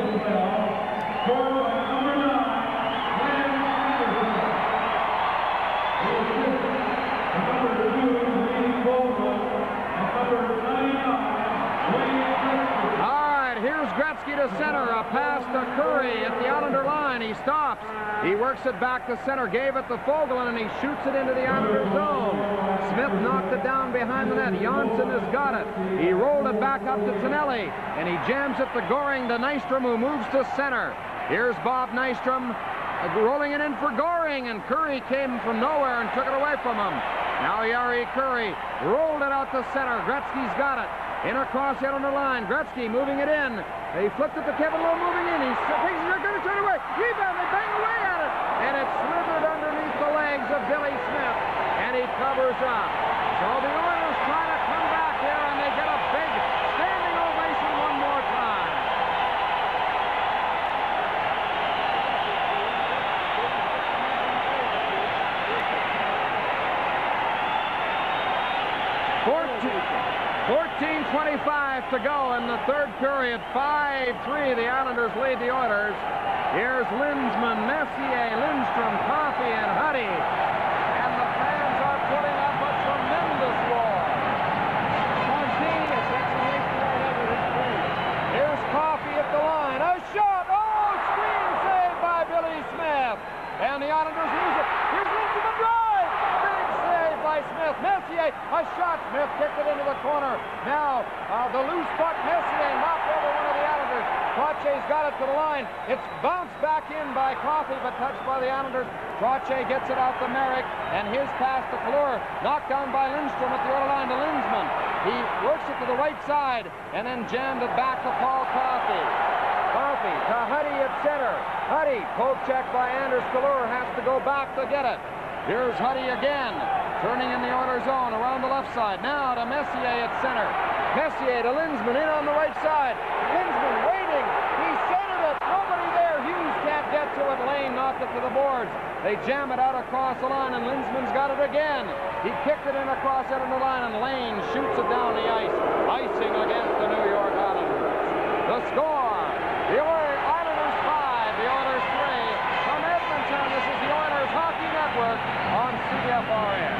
Gretzky to center, a pass to Curry at the Islander line. He stops. He works it back to center, gave it to Fogelin, and he shoots it into the Islander zone. Smith knocked it down behind the net. Janssen has got it. He rolled it back up to Tonelli, and he jams it to Goring, to Nystrom, who moves to center. Here's Bob Nystrom uh, rolling it in for Goring, and Curry came from nowhere and took it away from him. Now Jari Curry rolled it out to center. Gretzky's got it. In across the Islander line. Gretzky moving it in. He flipped it to Kevin Lowe, moving in. He takes it, going to turn away. Rebound, they bang away at it. And it slithered underneath the legs of Billy Smith. And he covers up. So the Oilers try to come back here, and they get a big standing ovation one more time. fourteen twenty-five to go in the third period. five three, the Islanders lead the Oilers. Here's Lindsman, Messier, Lindstrom, Coffey, and Huddy. And the fans are putting up a tremendous roar. Spontaneous, that's the way to have it. Here's Coffey at the line. A shot! Oh, screen save by Billy Smith. And the Islanders lose it. Here's Lindstrom, a drive! Big save by Smith. Messier, a shot. Smith kicked it into the corner. Now, uh, the loose puck, Messier knocked over one of the Islanders. Trotier's got it to the line. It's bounced back in by Coffey, but touched by the Islanders. Trottier gets it out to Merrick, and his pass to Fleur, knocked down by Lindstrom at the other line to Lindsman. He works it to the right side, and then jammed it back to Paul Coffey. Coffey to Huddy at center. Huddy, poke check by Anders Kalur, has to go back to get it. Here's Huddy again, turning in the Oilers zone around the left side. Now to Messier at center. Messier to Lindsman in on the right side. Lindsman waiting. He centered it. Nobody there. Hughes can't get to it. Lane knocked it to the boards. They jam it out across the line, and Lindsman's got it again. He kicked it in across the line, and Lane shoots it down the ice. Icing against the New York Islanders. The score, the Islanders five, the Oilers three. From Edmonton, this is the Oilers Hockey Network on C F R N.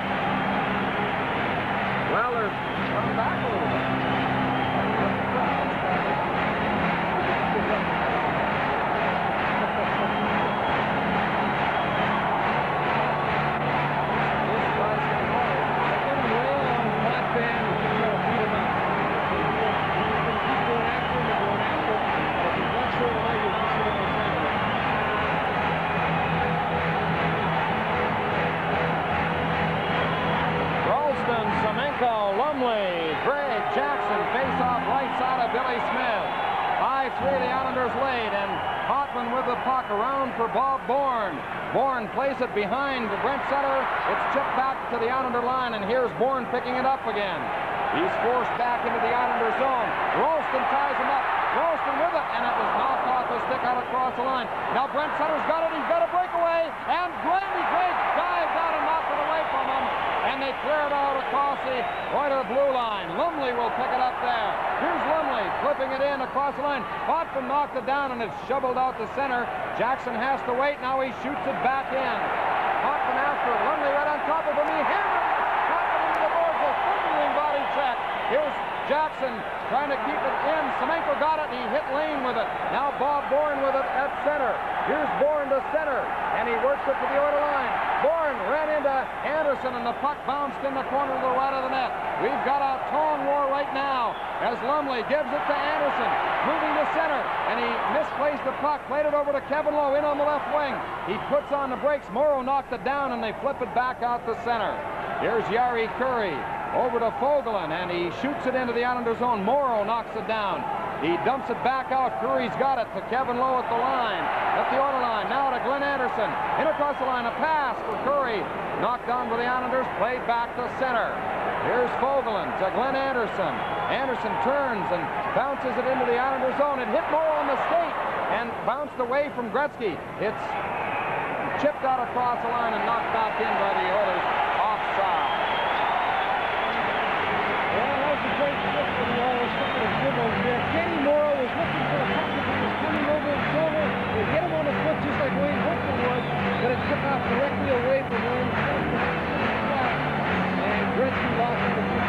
Well, they're coming back a little bit. Some Bronco, Lumley, Greg, Jackson face off right side of Billy Smith. five three, the Islanders lead, and Hoffman with the puck around for Bob Bourne. Bourne plays it behind Brent Sutter. It's chipped back to the Islander line, and here's Bourne picking it up again. He's forced back into the Islander zone. Rolston ties him up. Rolston with it, and it was knocked off the stick out across the line. Now Brent Sutter's got it. He's got a breakaway, and Grandy Gregg dived out and knocked it away from him, and they clear it out across the Oiler blue line. Lumley will pick it up there. Here's Lumley flipping it in across the line. Botman knocked it down, and it's shoveled out to center. Jackson has to wait. Now he shoots it back in. Botman after it. Lumley right on top of him. He hammered Botman into the boards. A thundering body check. Here's Jackson trying to keep it in. Semenko got it, and he hit Lane with it. Now Bob Bourne with it at center. Here's Bourne to center, and he works it to the Oiler line. Bourne ran into Anderson, and the puck bounced in the corner to the right of the net. We've got a tone war right now as Lumley gives it to Anderson, moving to center, and he misplaced the puck, played it over to Kevin Lowe in on the left wing. He puts on the brakes. Morrow knocked it down, and they flip it back out to center. Here's Yari Curry over to Fogelin, and he shoots it into the Islander zone. Morrow knocks it down. He dumps it back out. Curry's got it to Kevin Lowe at the line, at the Oiler line. Now to Glenn Anderson. In across the line, a pass for Curry. Knocked down by the Islanders, played back to center. Here's Fogelin to Glenn Anderson. Anderson turns and bounces it into the Islander zone. It hit Morrow on the skate and bounced away from Gretzky. It's chipped out across the line and knocked back in by the Oilers offside. Well, that was a great shift for the Oilers. Something was good over there. Kenny Morrow was looking for the puck as it was coming over his shoulder. It hit him on the foot just like Wayne Hofer would, but it took off directly away from him. And Gretzky lost the puck.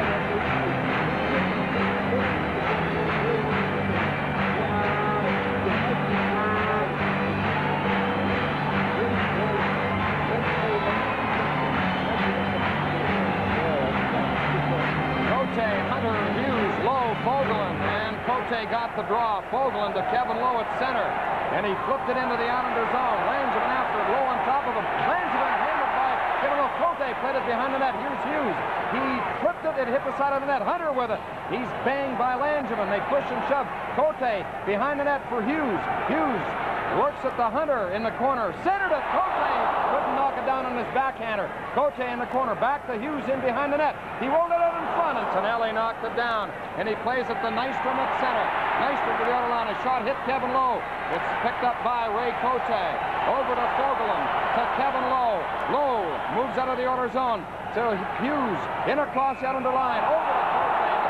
Hunter, Hughes, Lowe, Fogelin, and Cote got the draw. Fogelin to Kevin Lowe at center, and he flipped it into the Islander zone. Langevin after it, Lowe on top of him. Langevin hammered by Kevin Lowe. Cote played it behind the net. Here's Hughes. He flipped it, it hit the side of the net. Hunter with it. He's banged by Langevin. They push and shove. Cote behind the net for Hughes. Hughes works at the Hunter in the corner. Centered it. Cote couldn't knock it down on his backhander. Cote in the corner. Back to Hughes in behind the net. He rolled it out in front, and Tonelli knocked it down. And he plays it to Nystrom at center. Nystrom to the other line. A shot hit Kevin Lowe. It's picked up by Ray Cote. Over to Fogelin. To Kevin Lowe. Lowe moves out of the Oiler zone to Hughes. In across the Islander line. Over to Cote.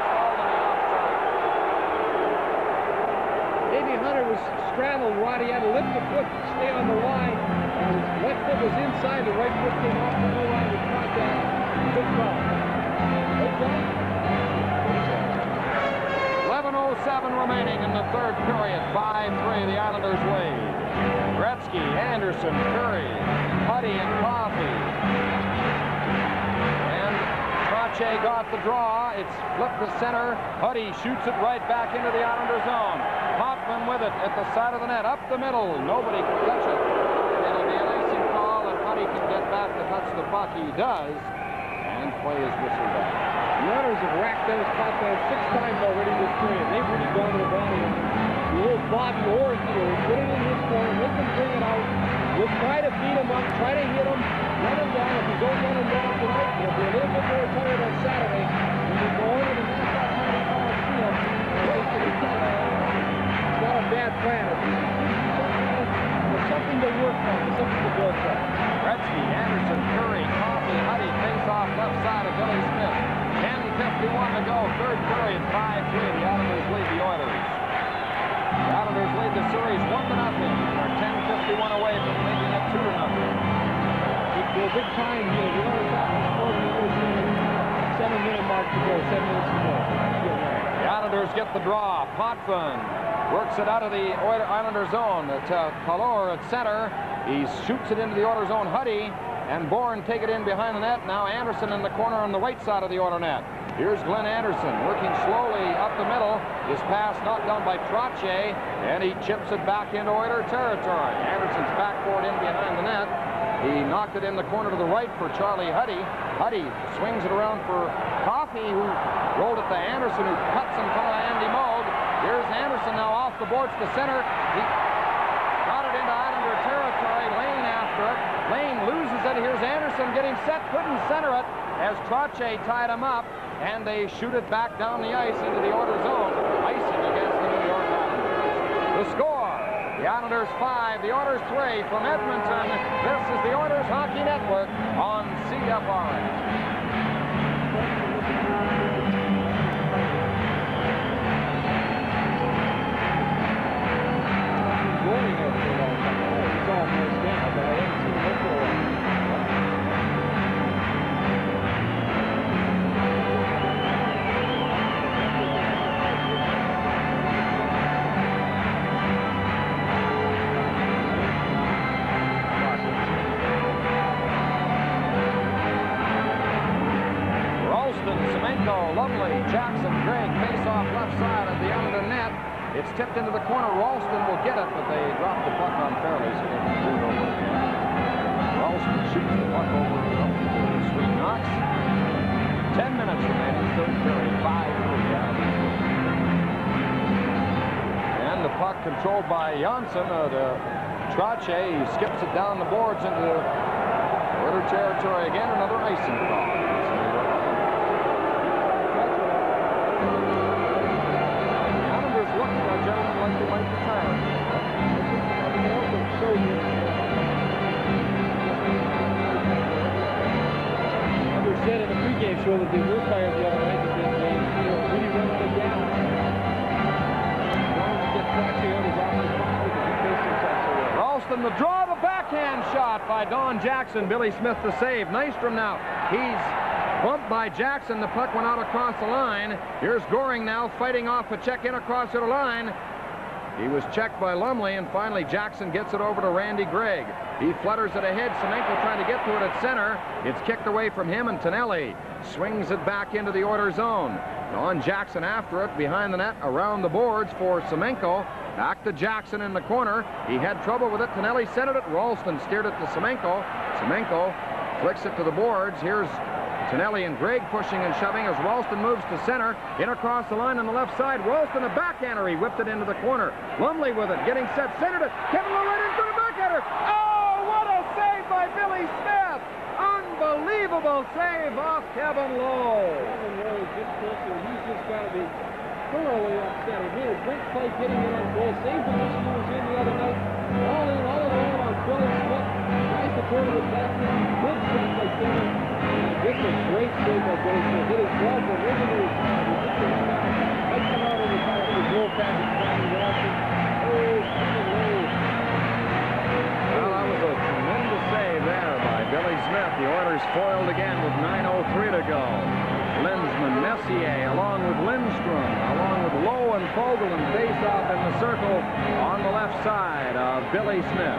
Davey Hunter was straddled wide. He had to lift the foot to stay on the line. And his left foot was inside. The right foot came off the blue line with contact. Good call. Good call. eleven oh seven remaining in the third period. five three, the Islanders lead. Gretzky, Anderson, Curry, Huddy, and Coffey. And Trache got the draw. It's flipped to center. Huddy shoots it right back into the Islander zone. Hoffman with it at the side of the net. Up the middle. Nobody can touch it. It'll be an icing call, and Huddy can get back to touch the puck. He does. And play is whistled back. The Oilers have racked those spots out six times already this period. They've really gone to the body. The old Bobby Orr theory. Put it in his corner. Let them bring it out. We'll try to beat him up. Try to hit him. Run him down. If we don't run him down tonight, he'll be a little bit more tired on Saturday. When we go over to Nassau County Coliseum, he's got a bad plan. There's something to work on. There's something to build from. Gretzky, Anderson, Curry, Coffey, Huddy face off left side of Billy Smith. ten fifty-one to go, third period, five three. The Islanders lead the Oilers. The Islanders lead the series one to nothing. They're ten fifty-one away from making it two to nothing. It's a big time here. The Oilers have to score the seven minute mark to go, seven minutes to go. The Islanders get the draw. Potvin works it out of the Islander zone to Talor at center. He shoots it into the Oiler zone. Huddy and Bourne take it in behind the net. Now Anderson in the corner on the right side of the Oiler net. Here's Glenn Anderson working slowly up the middle. His pass knocked down by Trache, and he chips it back into Oiler territory. Anderson's backboard in behind the net. He knocked it in the corner to the right for Charlie Huddy. Huddy swings it around for Coffey, who rolled it to Anderson, who cuts in front of Andy Moog. Here's Anderson now off the boards to center. He got it into Islander territory. Lane after it. Lane loses it. Here's Anderson getting set. Couldn't center it as Trottier tied him up, and they shoot it back down the ice into the Oilers' zone. Icing against the New York Islanders. The score, the Islanders five, the Oilers three from Edmonton. This is the Oilers Hockey Network on C F R S. Lumley, Jackson, Gregg face off left side of the Islander net. It's tipped into the corner. Ralston will get it, but they drop the puck unfairly, so they can shoot over again. Ralston shoots the puck over up to Sweet Knox. Ten minutes remaining, third period, five three. And the puck controlled by Janssen. Uh, the Trottier, he skips it down the boards into Oiler territory again. Another icing call. Said in the pregame show that they were tired the other night that they really running it down. Wanted to get Trottier out his off the puck because he faced himself so well. Ralston, the draw, the backhand shot by Don Jackson. Billy Smith the save. Nystrom now. He's bumped by Jackson. The puck went out across the line. Here's Goring now fighting off a check in across the line. He was checked by Lumley, and finally Jackson gets it over to Randy Gregg. He flutters it ahead. Semenko trying to get to it at center. It's kicked away from him, and Tonelli swings it back into the Oilers zone. Don Jackson after it, behind the net, around the boards for Semenko. Back to Jackson in the corner. He had trouble with it. Tonelli centered it. Ralston steered it to Semenko. Semenko flicks it to the boards. Here's Tonelli and Gregg pushing and shoving as Ralston moves to center. In across the line on the left side. Ralston a backhander. He whipped it into the corner. Lumley with it. Getting set. Centered it. Kevin Lowe right in for the backhander. Oh, what a save by Billy Smith. Unbelievable save off Kevin Lowe. Kevin Lowe is just closer. He's just got to be thoroughly upset. He made a great play getting it on goal. Same position he was in the other night. All in, all alone on Billy Smith. Tries to turn it back. Good shot by Kevin. This is a great save by Billy Smith. Hit his glove, but over to his side. He hit his side. Right come out of the side of the goal pass. Oh, Kevin Lowe. Well, that was a tremendous save there by Billy Smith. The Oilers foiled again with nine oh three to go. Lindsman, Messier, along with Lindstrom, along with Lowe and Fogle, and face off in the circle on the left side of Billy Smith.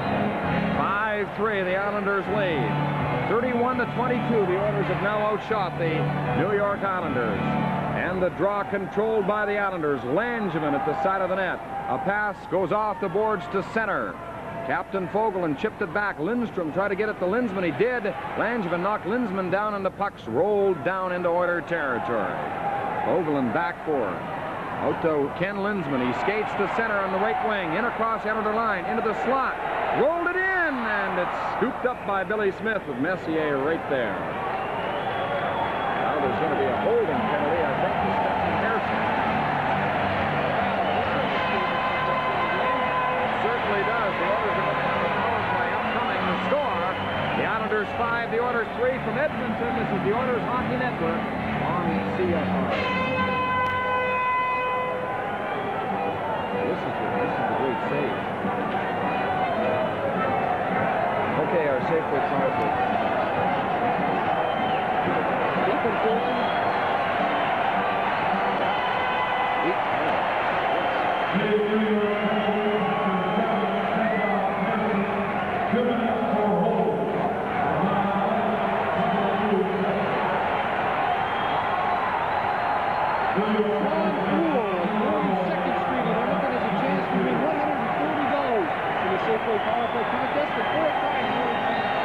five three, the Islanders lead. thirty-one to twenty-two, the Oilers have now outshot the New York Islanders. And the draw controlled by the Islanders. Langevin at the side of the net. A pass goes off the boards to center. Captain Fogelin chipped it back. Lindstrom tried to get it to Lindsman. He did. Langevin knocked Lindsman down, and the pucks rolled down into Oiler territory. Fogelin back for it. Out to Ken Lindsman. He skates to center on the right wing. In across the Islander line. Into the slot. Rolled it in, and it's scooped up by Billy Smith with Messier right there. Now there's going to be a holding penalty, I think, to Stephen Pearson. Certainly does. The Oilers are looking at the power play upcoming. The score, the Islanders five, the Oilers three from Edmonton. This is the Oilers Hockey Network on C F R. This is the, this is the great save. Okay, our safe word power play. Keep it going. Power play contest, the fourth time.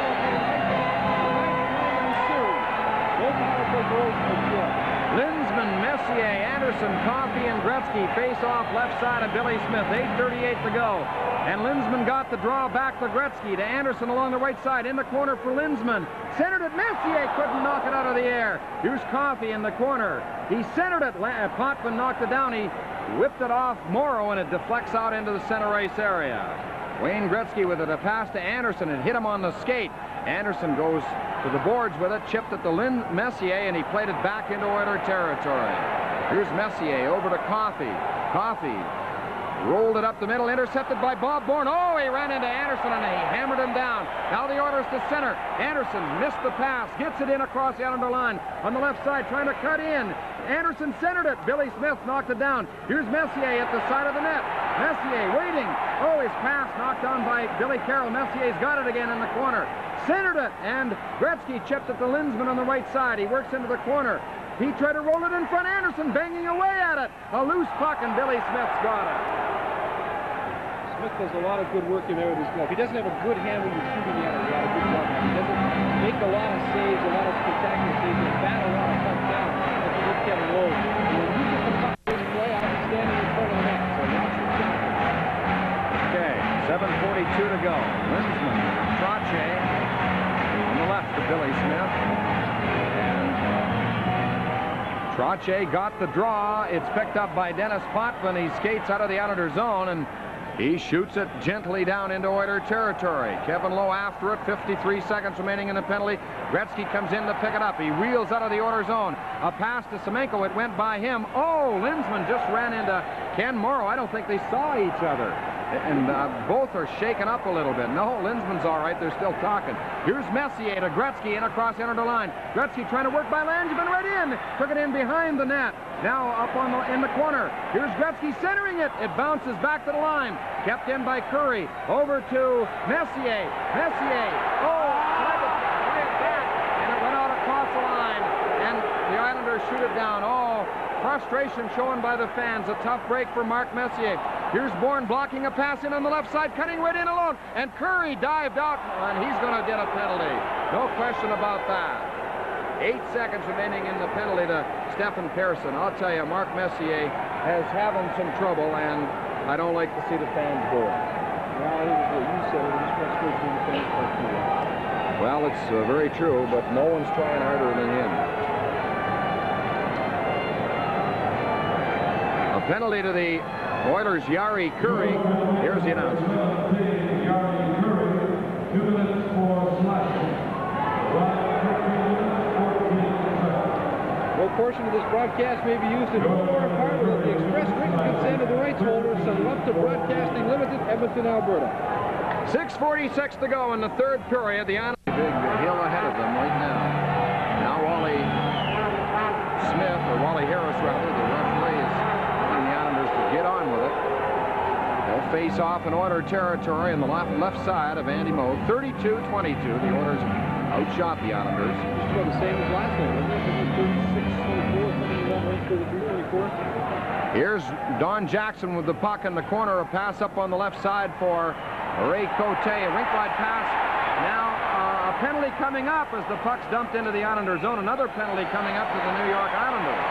four goals for Gill. Linsman, Messier, Anderson, Coffey, and Gretzky face off left side of Billy Smith. eight thirty-eight to go. And Linsman got the draw back to Gretzky, to Anderson along the right side. In the corner for Linsman. Centered it. Messier couldn't knock it out of the air. Here's Coffey in the corner. He centered it. Potvin knocked it down. He whipped it off Morrow, and it deflects out into the center ice area. Wayne Gretzky with it, a pass to Anderson, and hit him on the skate. Anderson goes to the boards with it, chipped it to Lynn Messier, and he played it back into Oiler territory. Here's Messier over to Coffey. Coffey rolled it up the middle, intercepted by Bob Bourne. Oh, he ran into Anderson, and he hammered him down. Now the Oilers to center. Anderson missed the pass, gets it in across the Islander line. On the left side, trying to cut in. Anderson centered it. Billy Smith knocked it down. Here's Messier at the side of the net. Messier waiting. Oh, his pass knocked down by Billy Carroll. Messier's got it again in the corner. Centered it, and Gretzky chipped it to Linsman on the right side. He works into the corner. He tried to roll it in front. Anderson banging away at it. A loose puck, and Billy Smith's got it. Smith does a lot of good work in there with his glove. He doesn't have a good hand when he's shooting at it. A lot of good glove. He doesn't make a lot of saves, a lot of spectacular saves, and bat a lot of pucks down. Like he did Kevin Lowe. And when you get the puck in his play, I'll be standing in front of the net. So watch your shot. Okay, seven forty-two to go. Linsman, Trache on the left to Billy Smith. And Trache got the draw. It's picked up by Dennis Potvin. He skates out of the Islander zone, and he shoots it gently down into Oiler territory. Kevin Lowe after it, fifty-three seconds remaining in the penalty. Gretzky comes in to pick it up. He reels out of the Oiler zone. A pass to Semenko. It went by him. Oh, Linsman just ran into Ken Morrow. I don't think they saw each other. And uh, both are shaken up a little bit. No, Linsman's all right. They're still talking. Here's Messier to Gretzky in across the center line. Gretzky trying to work by Langevin right in. Took it in behind the net. Now up on the, in the corner. Here's Gretzky centering it. It bounces back to the line. Kept in by Curry. Over to Messier. Messier. Oh, tried to play it back. And it went out across the line. And the Islanders shoot it down. Oh, frustration shown by the fans. A tough break for Mark Messier. Here's Bourne blocking a pass in on the left side, cutting right in alone. And Curry dived out, and he's going to get a penalty. No question about that. Eight seconds remaining in the penalty to Stephen Pearson. I'll tell you, Mark Messier has having some trouble, and I don't like to see the fans do it. Well, it was what you said. It was frustration in the fans play too. Well, it's uh, very true, but no one's trying harder than him. A penalty to the Oilers, Yari Curry. Here's the announcement. Yari Curry, two minutes for slashing. No portion of this broadcast may be used in whole or part without the express written consent of the rights holders, Sun Lupta Broadcasting Limited, Edmonton, Alberta. six forty-six to go in the third period. The Islanders big hill ahead of them right now. Now Wally Smith, or Wally Harris rather, the referee is telling the Islanders to get on with it. They'll face off in Oiler territory on the left, left side of Andy Moog. thirty-two twenty-two. The Oilers outshot the Islanders. Just about the same as last night, wasn't it? thirty-six twenty-four, something around thirty-three twenty-four. Here's Don Jackson with the puck in the corner. A pass up on the left side for Ray Cote. A rink wide pass. Now uh, a penalty coming up as the puck's dumped into the Islander zone. Another penalty coming up to the New York Islanders.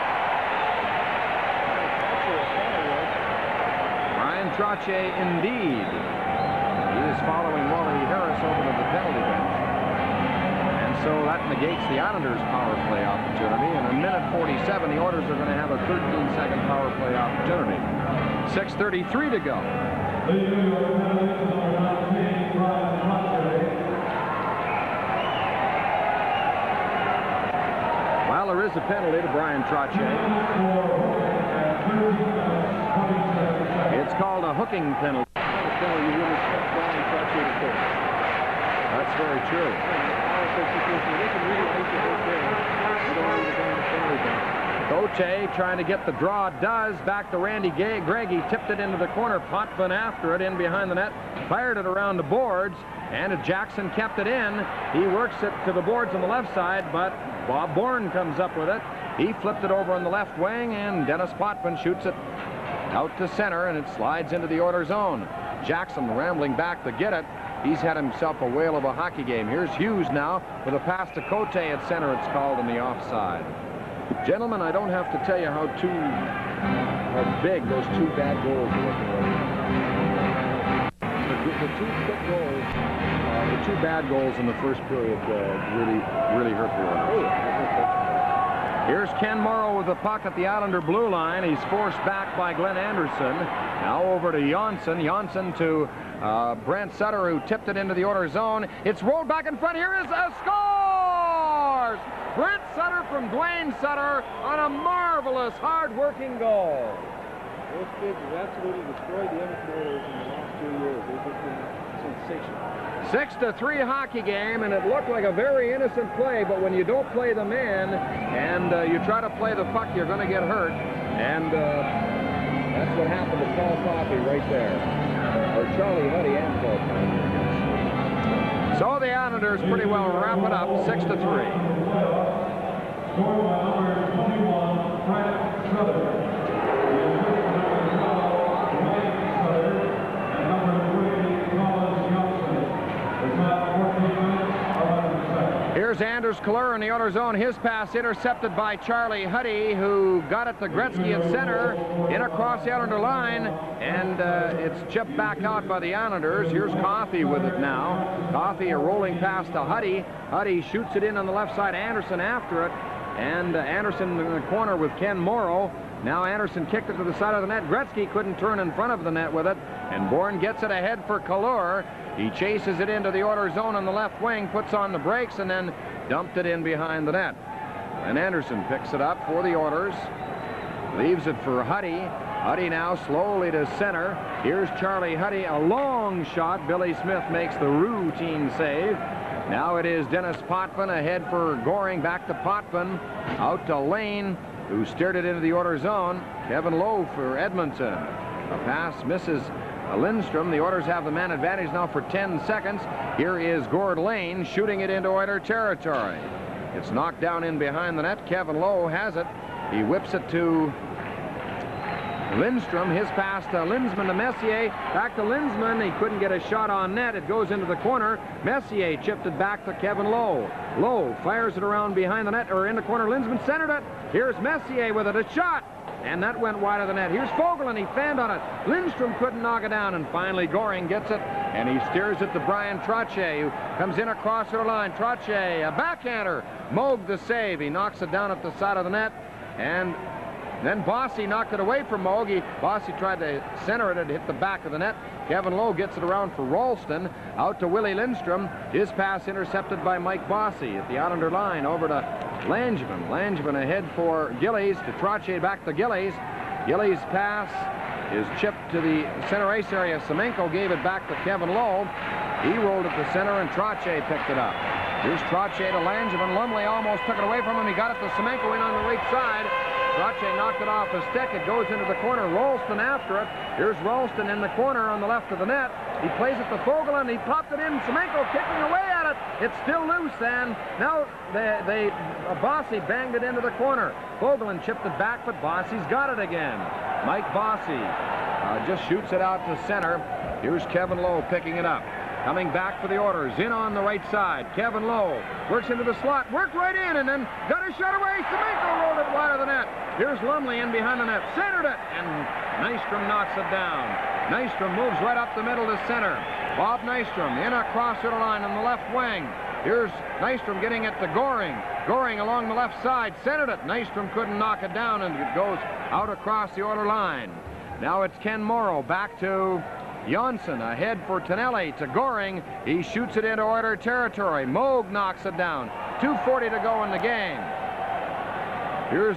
Brian Trache indeed. He is following Wally Harris over to the penalty bench. And so that negates the Islanders' power play opportunity. And in a minute forty-seven, the Oilers are going to have a thirteen second power play opportunity. six thirty-three to go. Well, there is a penalty to Brian Trache. It's called a hooking penalty. That's very true. Cote trying to get the draw, does. Back to Randy Gregg. He tipped it into the corner. Potvin after it, in behind the net. Fired it around the boards, and Jackson kept it in. He works it to the boards on the left side, but Bob Bourne comes up with it. He flipped it over on the left wing, and Dennis Potvin shoots it out to center, and it slides into the Oiler zone. Jackson rambling back to get it. he's had himself a whale of a hockey game. Here's Hughes now with a pass to Cote at center. It's called on the offside. Gentlemen, I don't have to tell you how two how big those two bad goals were. The, the two quick goals, uh, the two bad goals in the first period uh, really, really hurt the Oilers. Here's Ken Morrow with the puck at the Islander blue line. He's forced back by Glenn Anderson. Now over to Jonsson. Jonsson to uh, Brent Sutter, who tipped it into the Oilers zone. It's rolled back in front. Here is a scores! Brent Sutter from Dwayne Sutter on a marvelous, hard-working goal. Those kids have absolutely destroyed the Edmonton Oilers in the last two years. They've just been sensational. Six to three hockey game, and it looked like a very innocent play, but when you don't play the man and uh, you try to play the puck, you're going to get hurt. And uh, that's what happened to Paul Coffey right there. Or Charlie Huddy and Paul Coffey. So the Islanders pretty well wrap it up, six to three. Scored by number twenty-one, Frank Sutter. Here's Anders Kallur in the Oilers zone. His pass intercepted by Charlie Huddy, who got it to Gretzky at center, in across the Islander line, and uh, it's chipped back out by the Islanders. Here's Coffey with it now. Coffey a rolling pass to Huddy. Huddy shoots it in on the left side. Anderson after it, and uh, Anderson in the corner with Ken Morrow. Now Anderson kicked it to the side of the net. Gretzky couldn't turn in front of the net with it, and Bourne gets it ahead for Kallur. He chases it into the Oilers zone on the left wing, puts on the brakes, and then dumped it in behind the net. And Anderson picks it up for the Oilers, leaves it for Huddy. Huddy now slowly to center. Here's Charlie Huddy, a long shot. Billy Smith makes the routine save. Now it is Dennis Potvin ahead for Goring, back to Potvin, out to Lane, who steered it into the Oilers zone. Kevin Lowe for Edmonton. A pass misses Lindstrom. The Oilers have the man advantage now for ten seconds. Here is Gord Lane shooting it into Oiler territory. It's knocked down in behind the net. Kevin Lowe has it. He whips it to Lindstrom. His pass to Lindsman to Messier. Back to Lindsman. He couldn't get a shot on net. It goes into the corner. Messier chipped it back to Kevin Lowe. Lowe fires it around behind the net, or in the corner. Lindsman centered it. Here's Messier with it. A shot. And that went wide of the net. Here's Fogelin. He fanned on it. Lindstrom couldn't knock it down. And finally Goring gets it. And he steers it to Brian Trottier, who comes in across the line. Trottier, a backhander. Moog the save. He knocks it down at the side of the net. And then Bossy knocked it away from Moog. He, Bossy tried to center it. It hit the back of the net. Kevin Lowe gets it around for Ralston. Out to Willie Lindstrom. His pass intercepted by Mike Bossy at the Islander line. Over to Langevin. Langevin ahead for Gillies, to Trottier, back to Gillies. Gillies' pass is chipped to the center ice area. Semenko gave it back to Kevin Lowe. He rolled it to center, and Trottier picked it up. Here's Trottier to Langevin. Lumley almost took it away from him. He got it to Semenko in on the right side. Trottier knocked it off his stick. It goes into the corner. Ralston after it. Here's Ralston in the corner on the left of the net. He plays it to Fogelin. He popped it in. Semenko kicking away at it. It's still loose, and now they, they uh, Bossy banged it into the corner. Fogelin chipped it back, but Bossy's got it again. Mike Bossy uh, just shoots it out to center. Here's Kevin Lowe picking it up. Coming back for the Oilers, in on the right side. Kevin Lowe works into the slot, worked right in, and then got a shot away. Semenko rolled it wide of the net. Here's Lumley in behind the net, centered it, and Nystrom knocks it down. Nystrom moves right up the middle to center. Bob Nystrom in across the line on the left wing. Here's Nystrom getting it to Goring. Goring along the left side, centered it. Nystrom couldn't knock it down, and it goes out across the Oiler line. Now it's Ken Morrow back to Jonsson, ahead for Tonelli to Goring. He shoots it into Oiler territory. Moog knocks it down. two forty to go in the game. Here's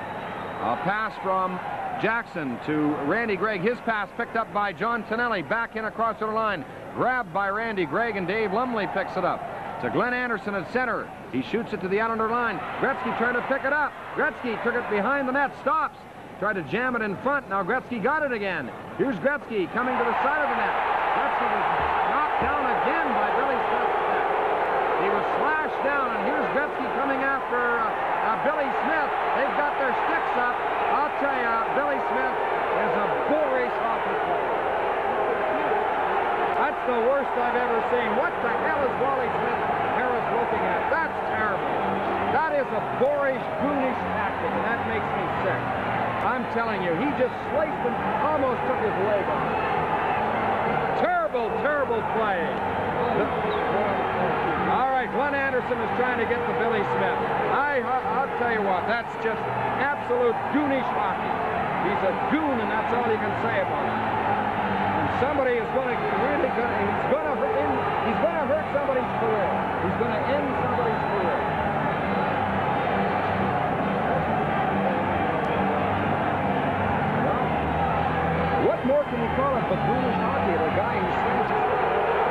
a pass from Jackson to Randy Gregg. His pass picked up by John Tonelli. Back in across the line. Grabbed by Randy Gregg, and Dave Lumley picks it up. To Glenn Anderson at center. He shoots it to the Islander line. Gretzky trying to pick it up. Gretzky took it behind the net. Stops. Tried to jam it in front. Now Gretzky got it again. Here's Gretzky coming to the side of the net. Gretzky was knocked down again by Billy Smith. He was slashed down, and here's Gretzky coming after uh, uh, Billy Smith. They've got their sticks up. I'll tell you, Billy Smith is a bull race hockey player. I That's the worst I've ever seen. What the hell is Wally Smith Harris looking at? That's terrible. That is a boorish, goonish tactic, and that makes me sick. I'm telling you, he just sliced him, almost took his leg off. Terrible, terrible play. All right, Glenn Anderson is trying to get to Billy Smith. I, I'll tell you what, that's just absolute goonish hockey. He's a goon, and that's all you can say about him. And somebody is going to really going to, he's going to hurt, he's going to hurt somebody's career. He's going to end somebody's career. Well, what more can you call it but goonish hockey? The guy who swings his stick.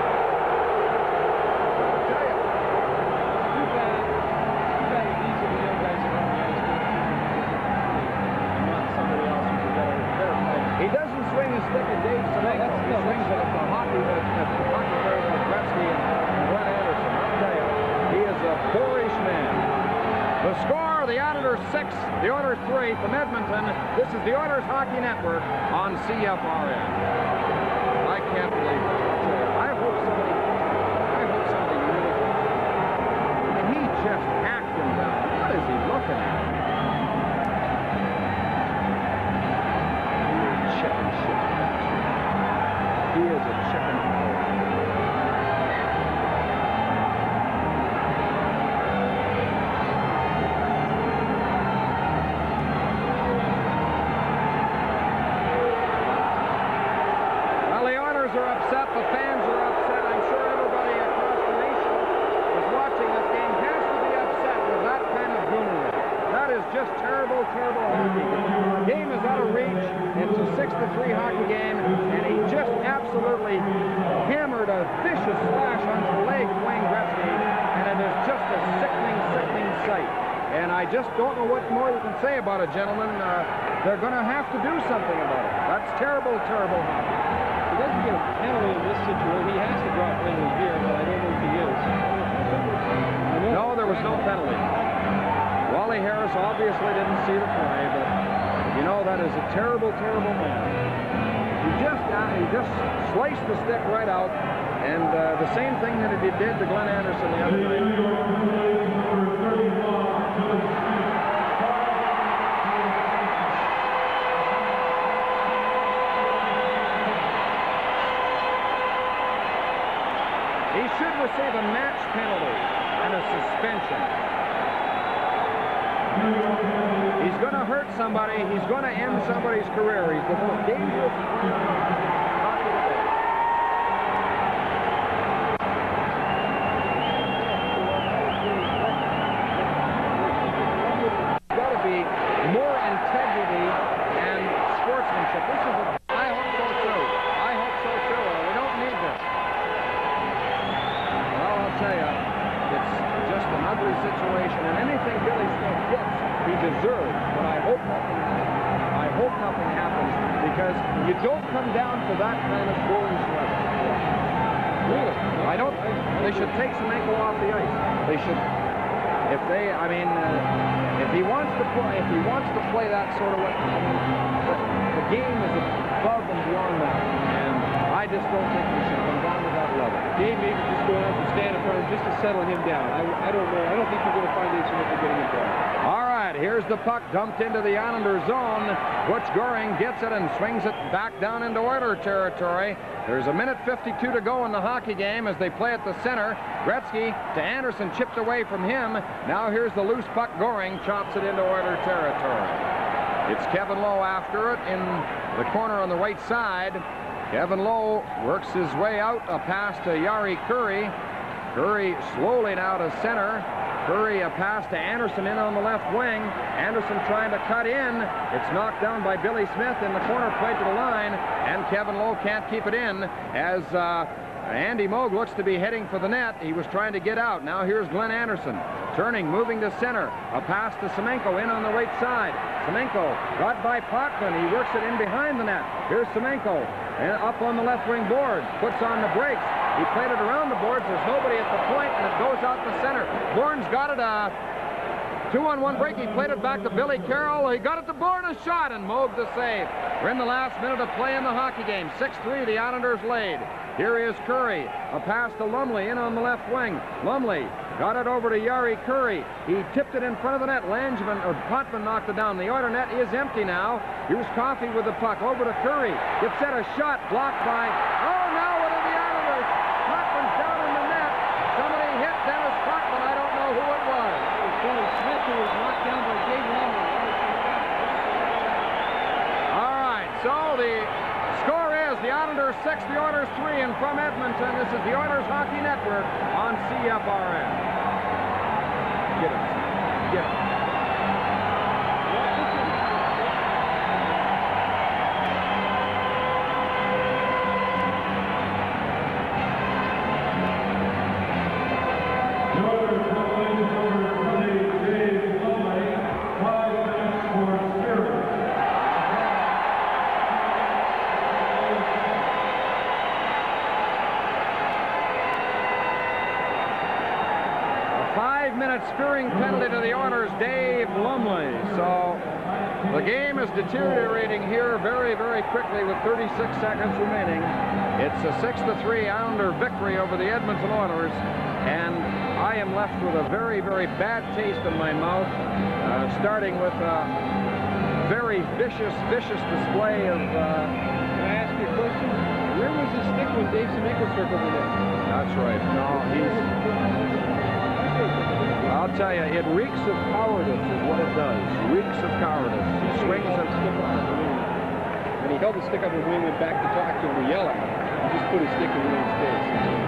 I'll tell you. Too bad. Too bad these are the young guys that are on the ice. And not somebody else who's a better, better player. He doesn't swing his stick at Dave Semenko. No, He no, swings it at the hockey, at the hockey player like Gretzky and Glenn Anderson. I'll tell you, he is a boorish man. The score, the Islanders six, the Oilers three from Edmonton. This is the Oilers Hockey Network on C F R N. I can't believe it. I hope somebody, I hope somebody really, and he just hacked him down. What is he looking at? Chicken shit. He is a chicken. Well, the Oilers are upset. The fans are upset. I'm sure everybody across the nation is watching this game has to be upset with that kind of goonery. That is just terrible, terrible hockey. The game is out of reach. It's a six to three hockey game, and he just absolutely hammered a vicious slash onto the leg of Wayne Gretzky, and it is just a sickening, sickening sight. And I just don't know what more you can say about it, gentlemen. Uh, they're going to have to do something about it. That's terrible, terrible hockey. He doesn't get a penalty in this situation. He has to draw a penalty here, but I don't know if he is. No, there was no penalty. Wally Harris obviously didn't see the play, but you know, that is a terrible, terrible man. He just uh, he just sliced the stick right out, and uh, the same thing that he did to Glenn Anderson the other night. He should receive a match penalty and a suspension. He's going to hurt somebody. He's going to end somebody's career. He's the most dangerous hockey today. There's got to be more integrity and sportsmanship. This is a, I hope so too. I hope so too. We don't need this. Well, I'll tell you, it's just an ugly situation, and anything Billy Smith gets, he deserves. But I hope nothing happens. I hope nothing happens, because you don't come down to that kind of boorish level. Really? I don't. They should take Semenko off the ice. They should. If they, I mean, uh, if he wants to play, if he wants to play that sort of way, I mean, the, the game is above and beyond that, and I just don't think we should come down to that level. Dave maybe just going up and stand in front of him just to settle him down. I, I don't know. I don't think you're going to find Dave Smith getting it there. All right, here's the puck dumped into the Islander zone. Butch Goring gets it and swings it back down into Oiler territory. There's a minute fifty-two to go in the hockey game as they play at the center. Gretzky to Anderson, chipped away from him. Now here's the loose puck. Goring chops it into Oiler territory. It's Kevin Lowe after it in the corner on the right side. Kevin Lowe works his way out, a pass to Jari Kurri. Kurri slowly now to center. Kurri a pass to Anderson in on the left wing. Anderson trying to cut in. It's knocked down by Billy Smith in the corner plate to the line, and Kevin Lowe can't keep it in as uh, Andy Moog looks to be heading for the net. He was trying to get out. Now here's Glenn Anderson. Turning, moving to center. A pass to Semenko in on the right side. Semenko got by Potvin. He works it in behind the net. Here's Semenko. And up on the left wing board. Puts on the brakes. He played it around the boards. There's nobody at the point, and it goes out the center. Bourne's got it. Uh, two on one break. He played it back to Billy Carroll. He got it to Bourne, a shot, and Moog the save. We're in the last minute of play in the hockey game. six three, the Islanders lead. Here is Curry. A pass to Lumley in on the left wing. Lumley got it over to Yari Curry. He tipped it in front of the net. Langevin, or Potvin knocked it down. The Oiler net is empty now. Here's Coffey with the puck. Over to Curry. Gets set a shot. Blocked by... Oh, now what are the Islanders? Potvin's down in the net. Somebody hit Dennis Potvin. I don't know who it was. It was Billy Smith who was knocked down by Dave Lumley. All right, so the score is the Islanders six, the Oilers three, and from Edmonton, this is the Oilers Hockey Network on C F R N. Get it. Get it. Five-minute spearing penalty to the Oilers, Dave Lumley. So the game is deteriorating here very, very quickly with thirty-six seconds remaining. It's a six to three Islander victory over the Edmonton Oilers, and I am left with a very, very bad taste in my mouth, uh, starting with a very vicious, vicious display of... Uh, Can I ask you a question? Where was the stick when Dave Semeko circled the net? That's right. No, he's... I'll tell you, it reeks of cowardice is what it does. Reeks of cowardice. He swings and... When he held the stick up and William went back to talk to him to yell at him, he just put his stick in William's face.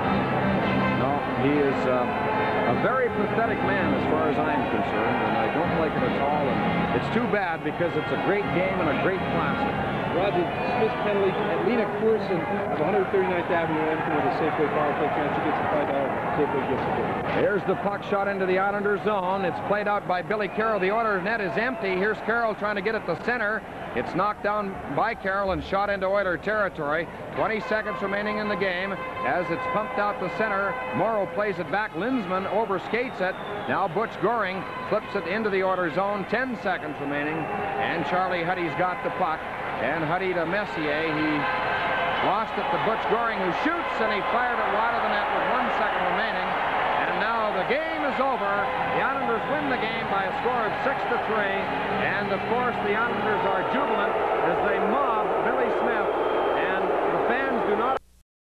No, he is uh, a very pathetic man as far as I'm concerned, and I don't like it at all. And it's too bad because it's a great game and a great classic. Roger Smith's penalty at Lena Corson of one hundred thirty-ninth Avenue in Edmonton with a Safeway power play chance. She gets a five dollar Safeway gift certificate. Here's the puck shot into the Islanders zone. It's played out by Billy Carroll. The Oilers net is empty. Here's Carroll trying to get it to center. It's knocked down by Carroll and shot into Oiler territory. twenty seconds remaining in the game. As it's pumped out to center, Morrow plays it back. Lindsman overskates it. Now Butch Goring flips it into the Oiler zone. ten seconds remaining. And Charlie Huddy's got the puck. And Huddy to Messier. He lost it to Butch Goring, who shoots, and he fired it wide of the net with one second remaining. And now the game is over. The Islanders win the game by a score of six to three. And of course, the Islanders are jubilant as they mob Billy Smith. And the fans do not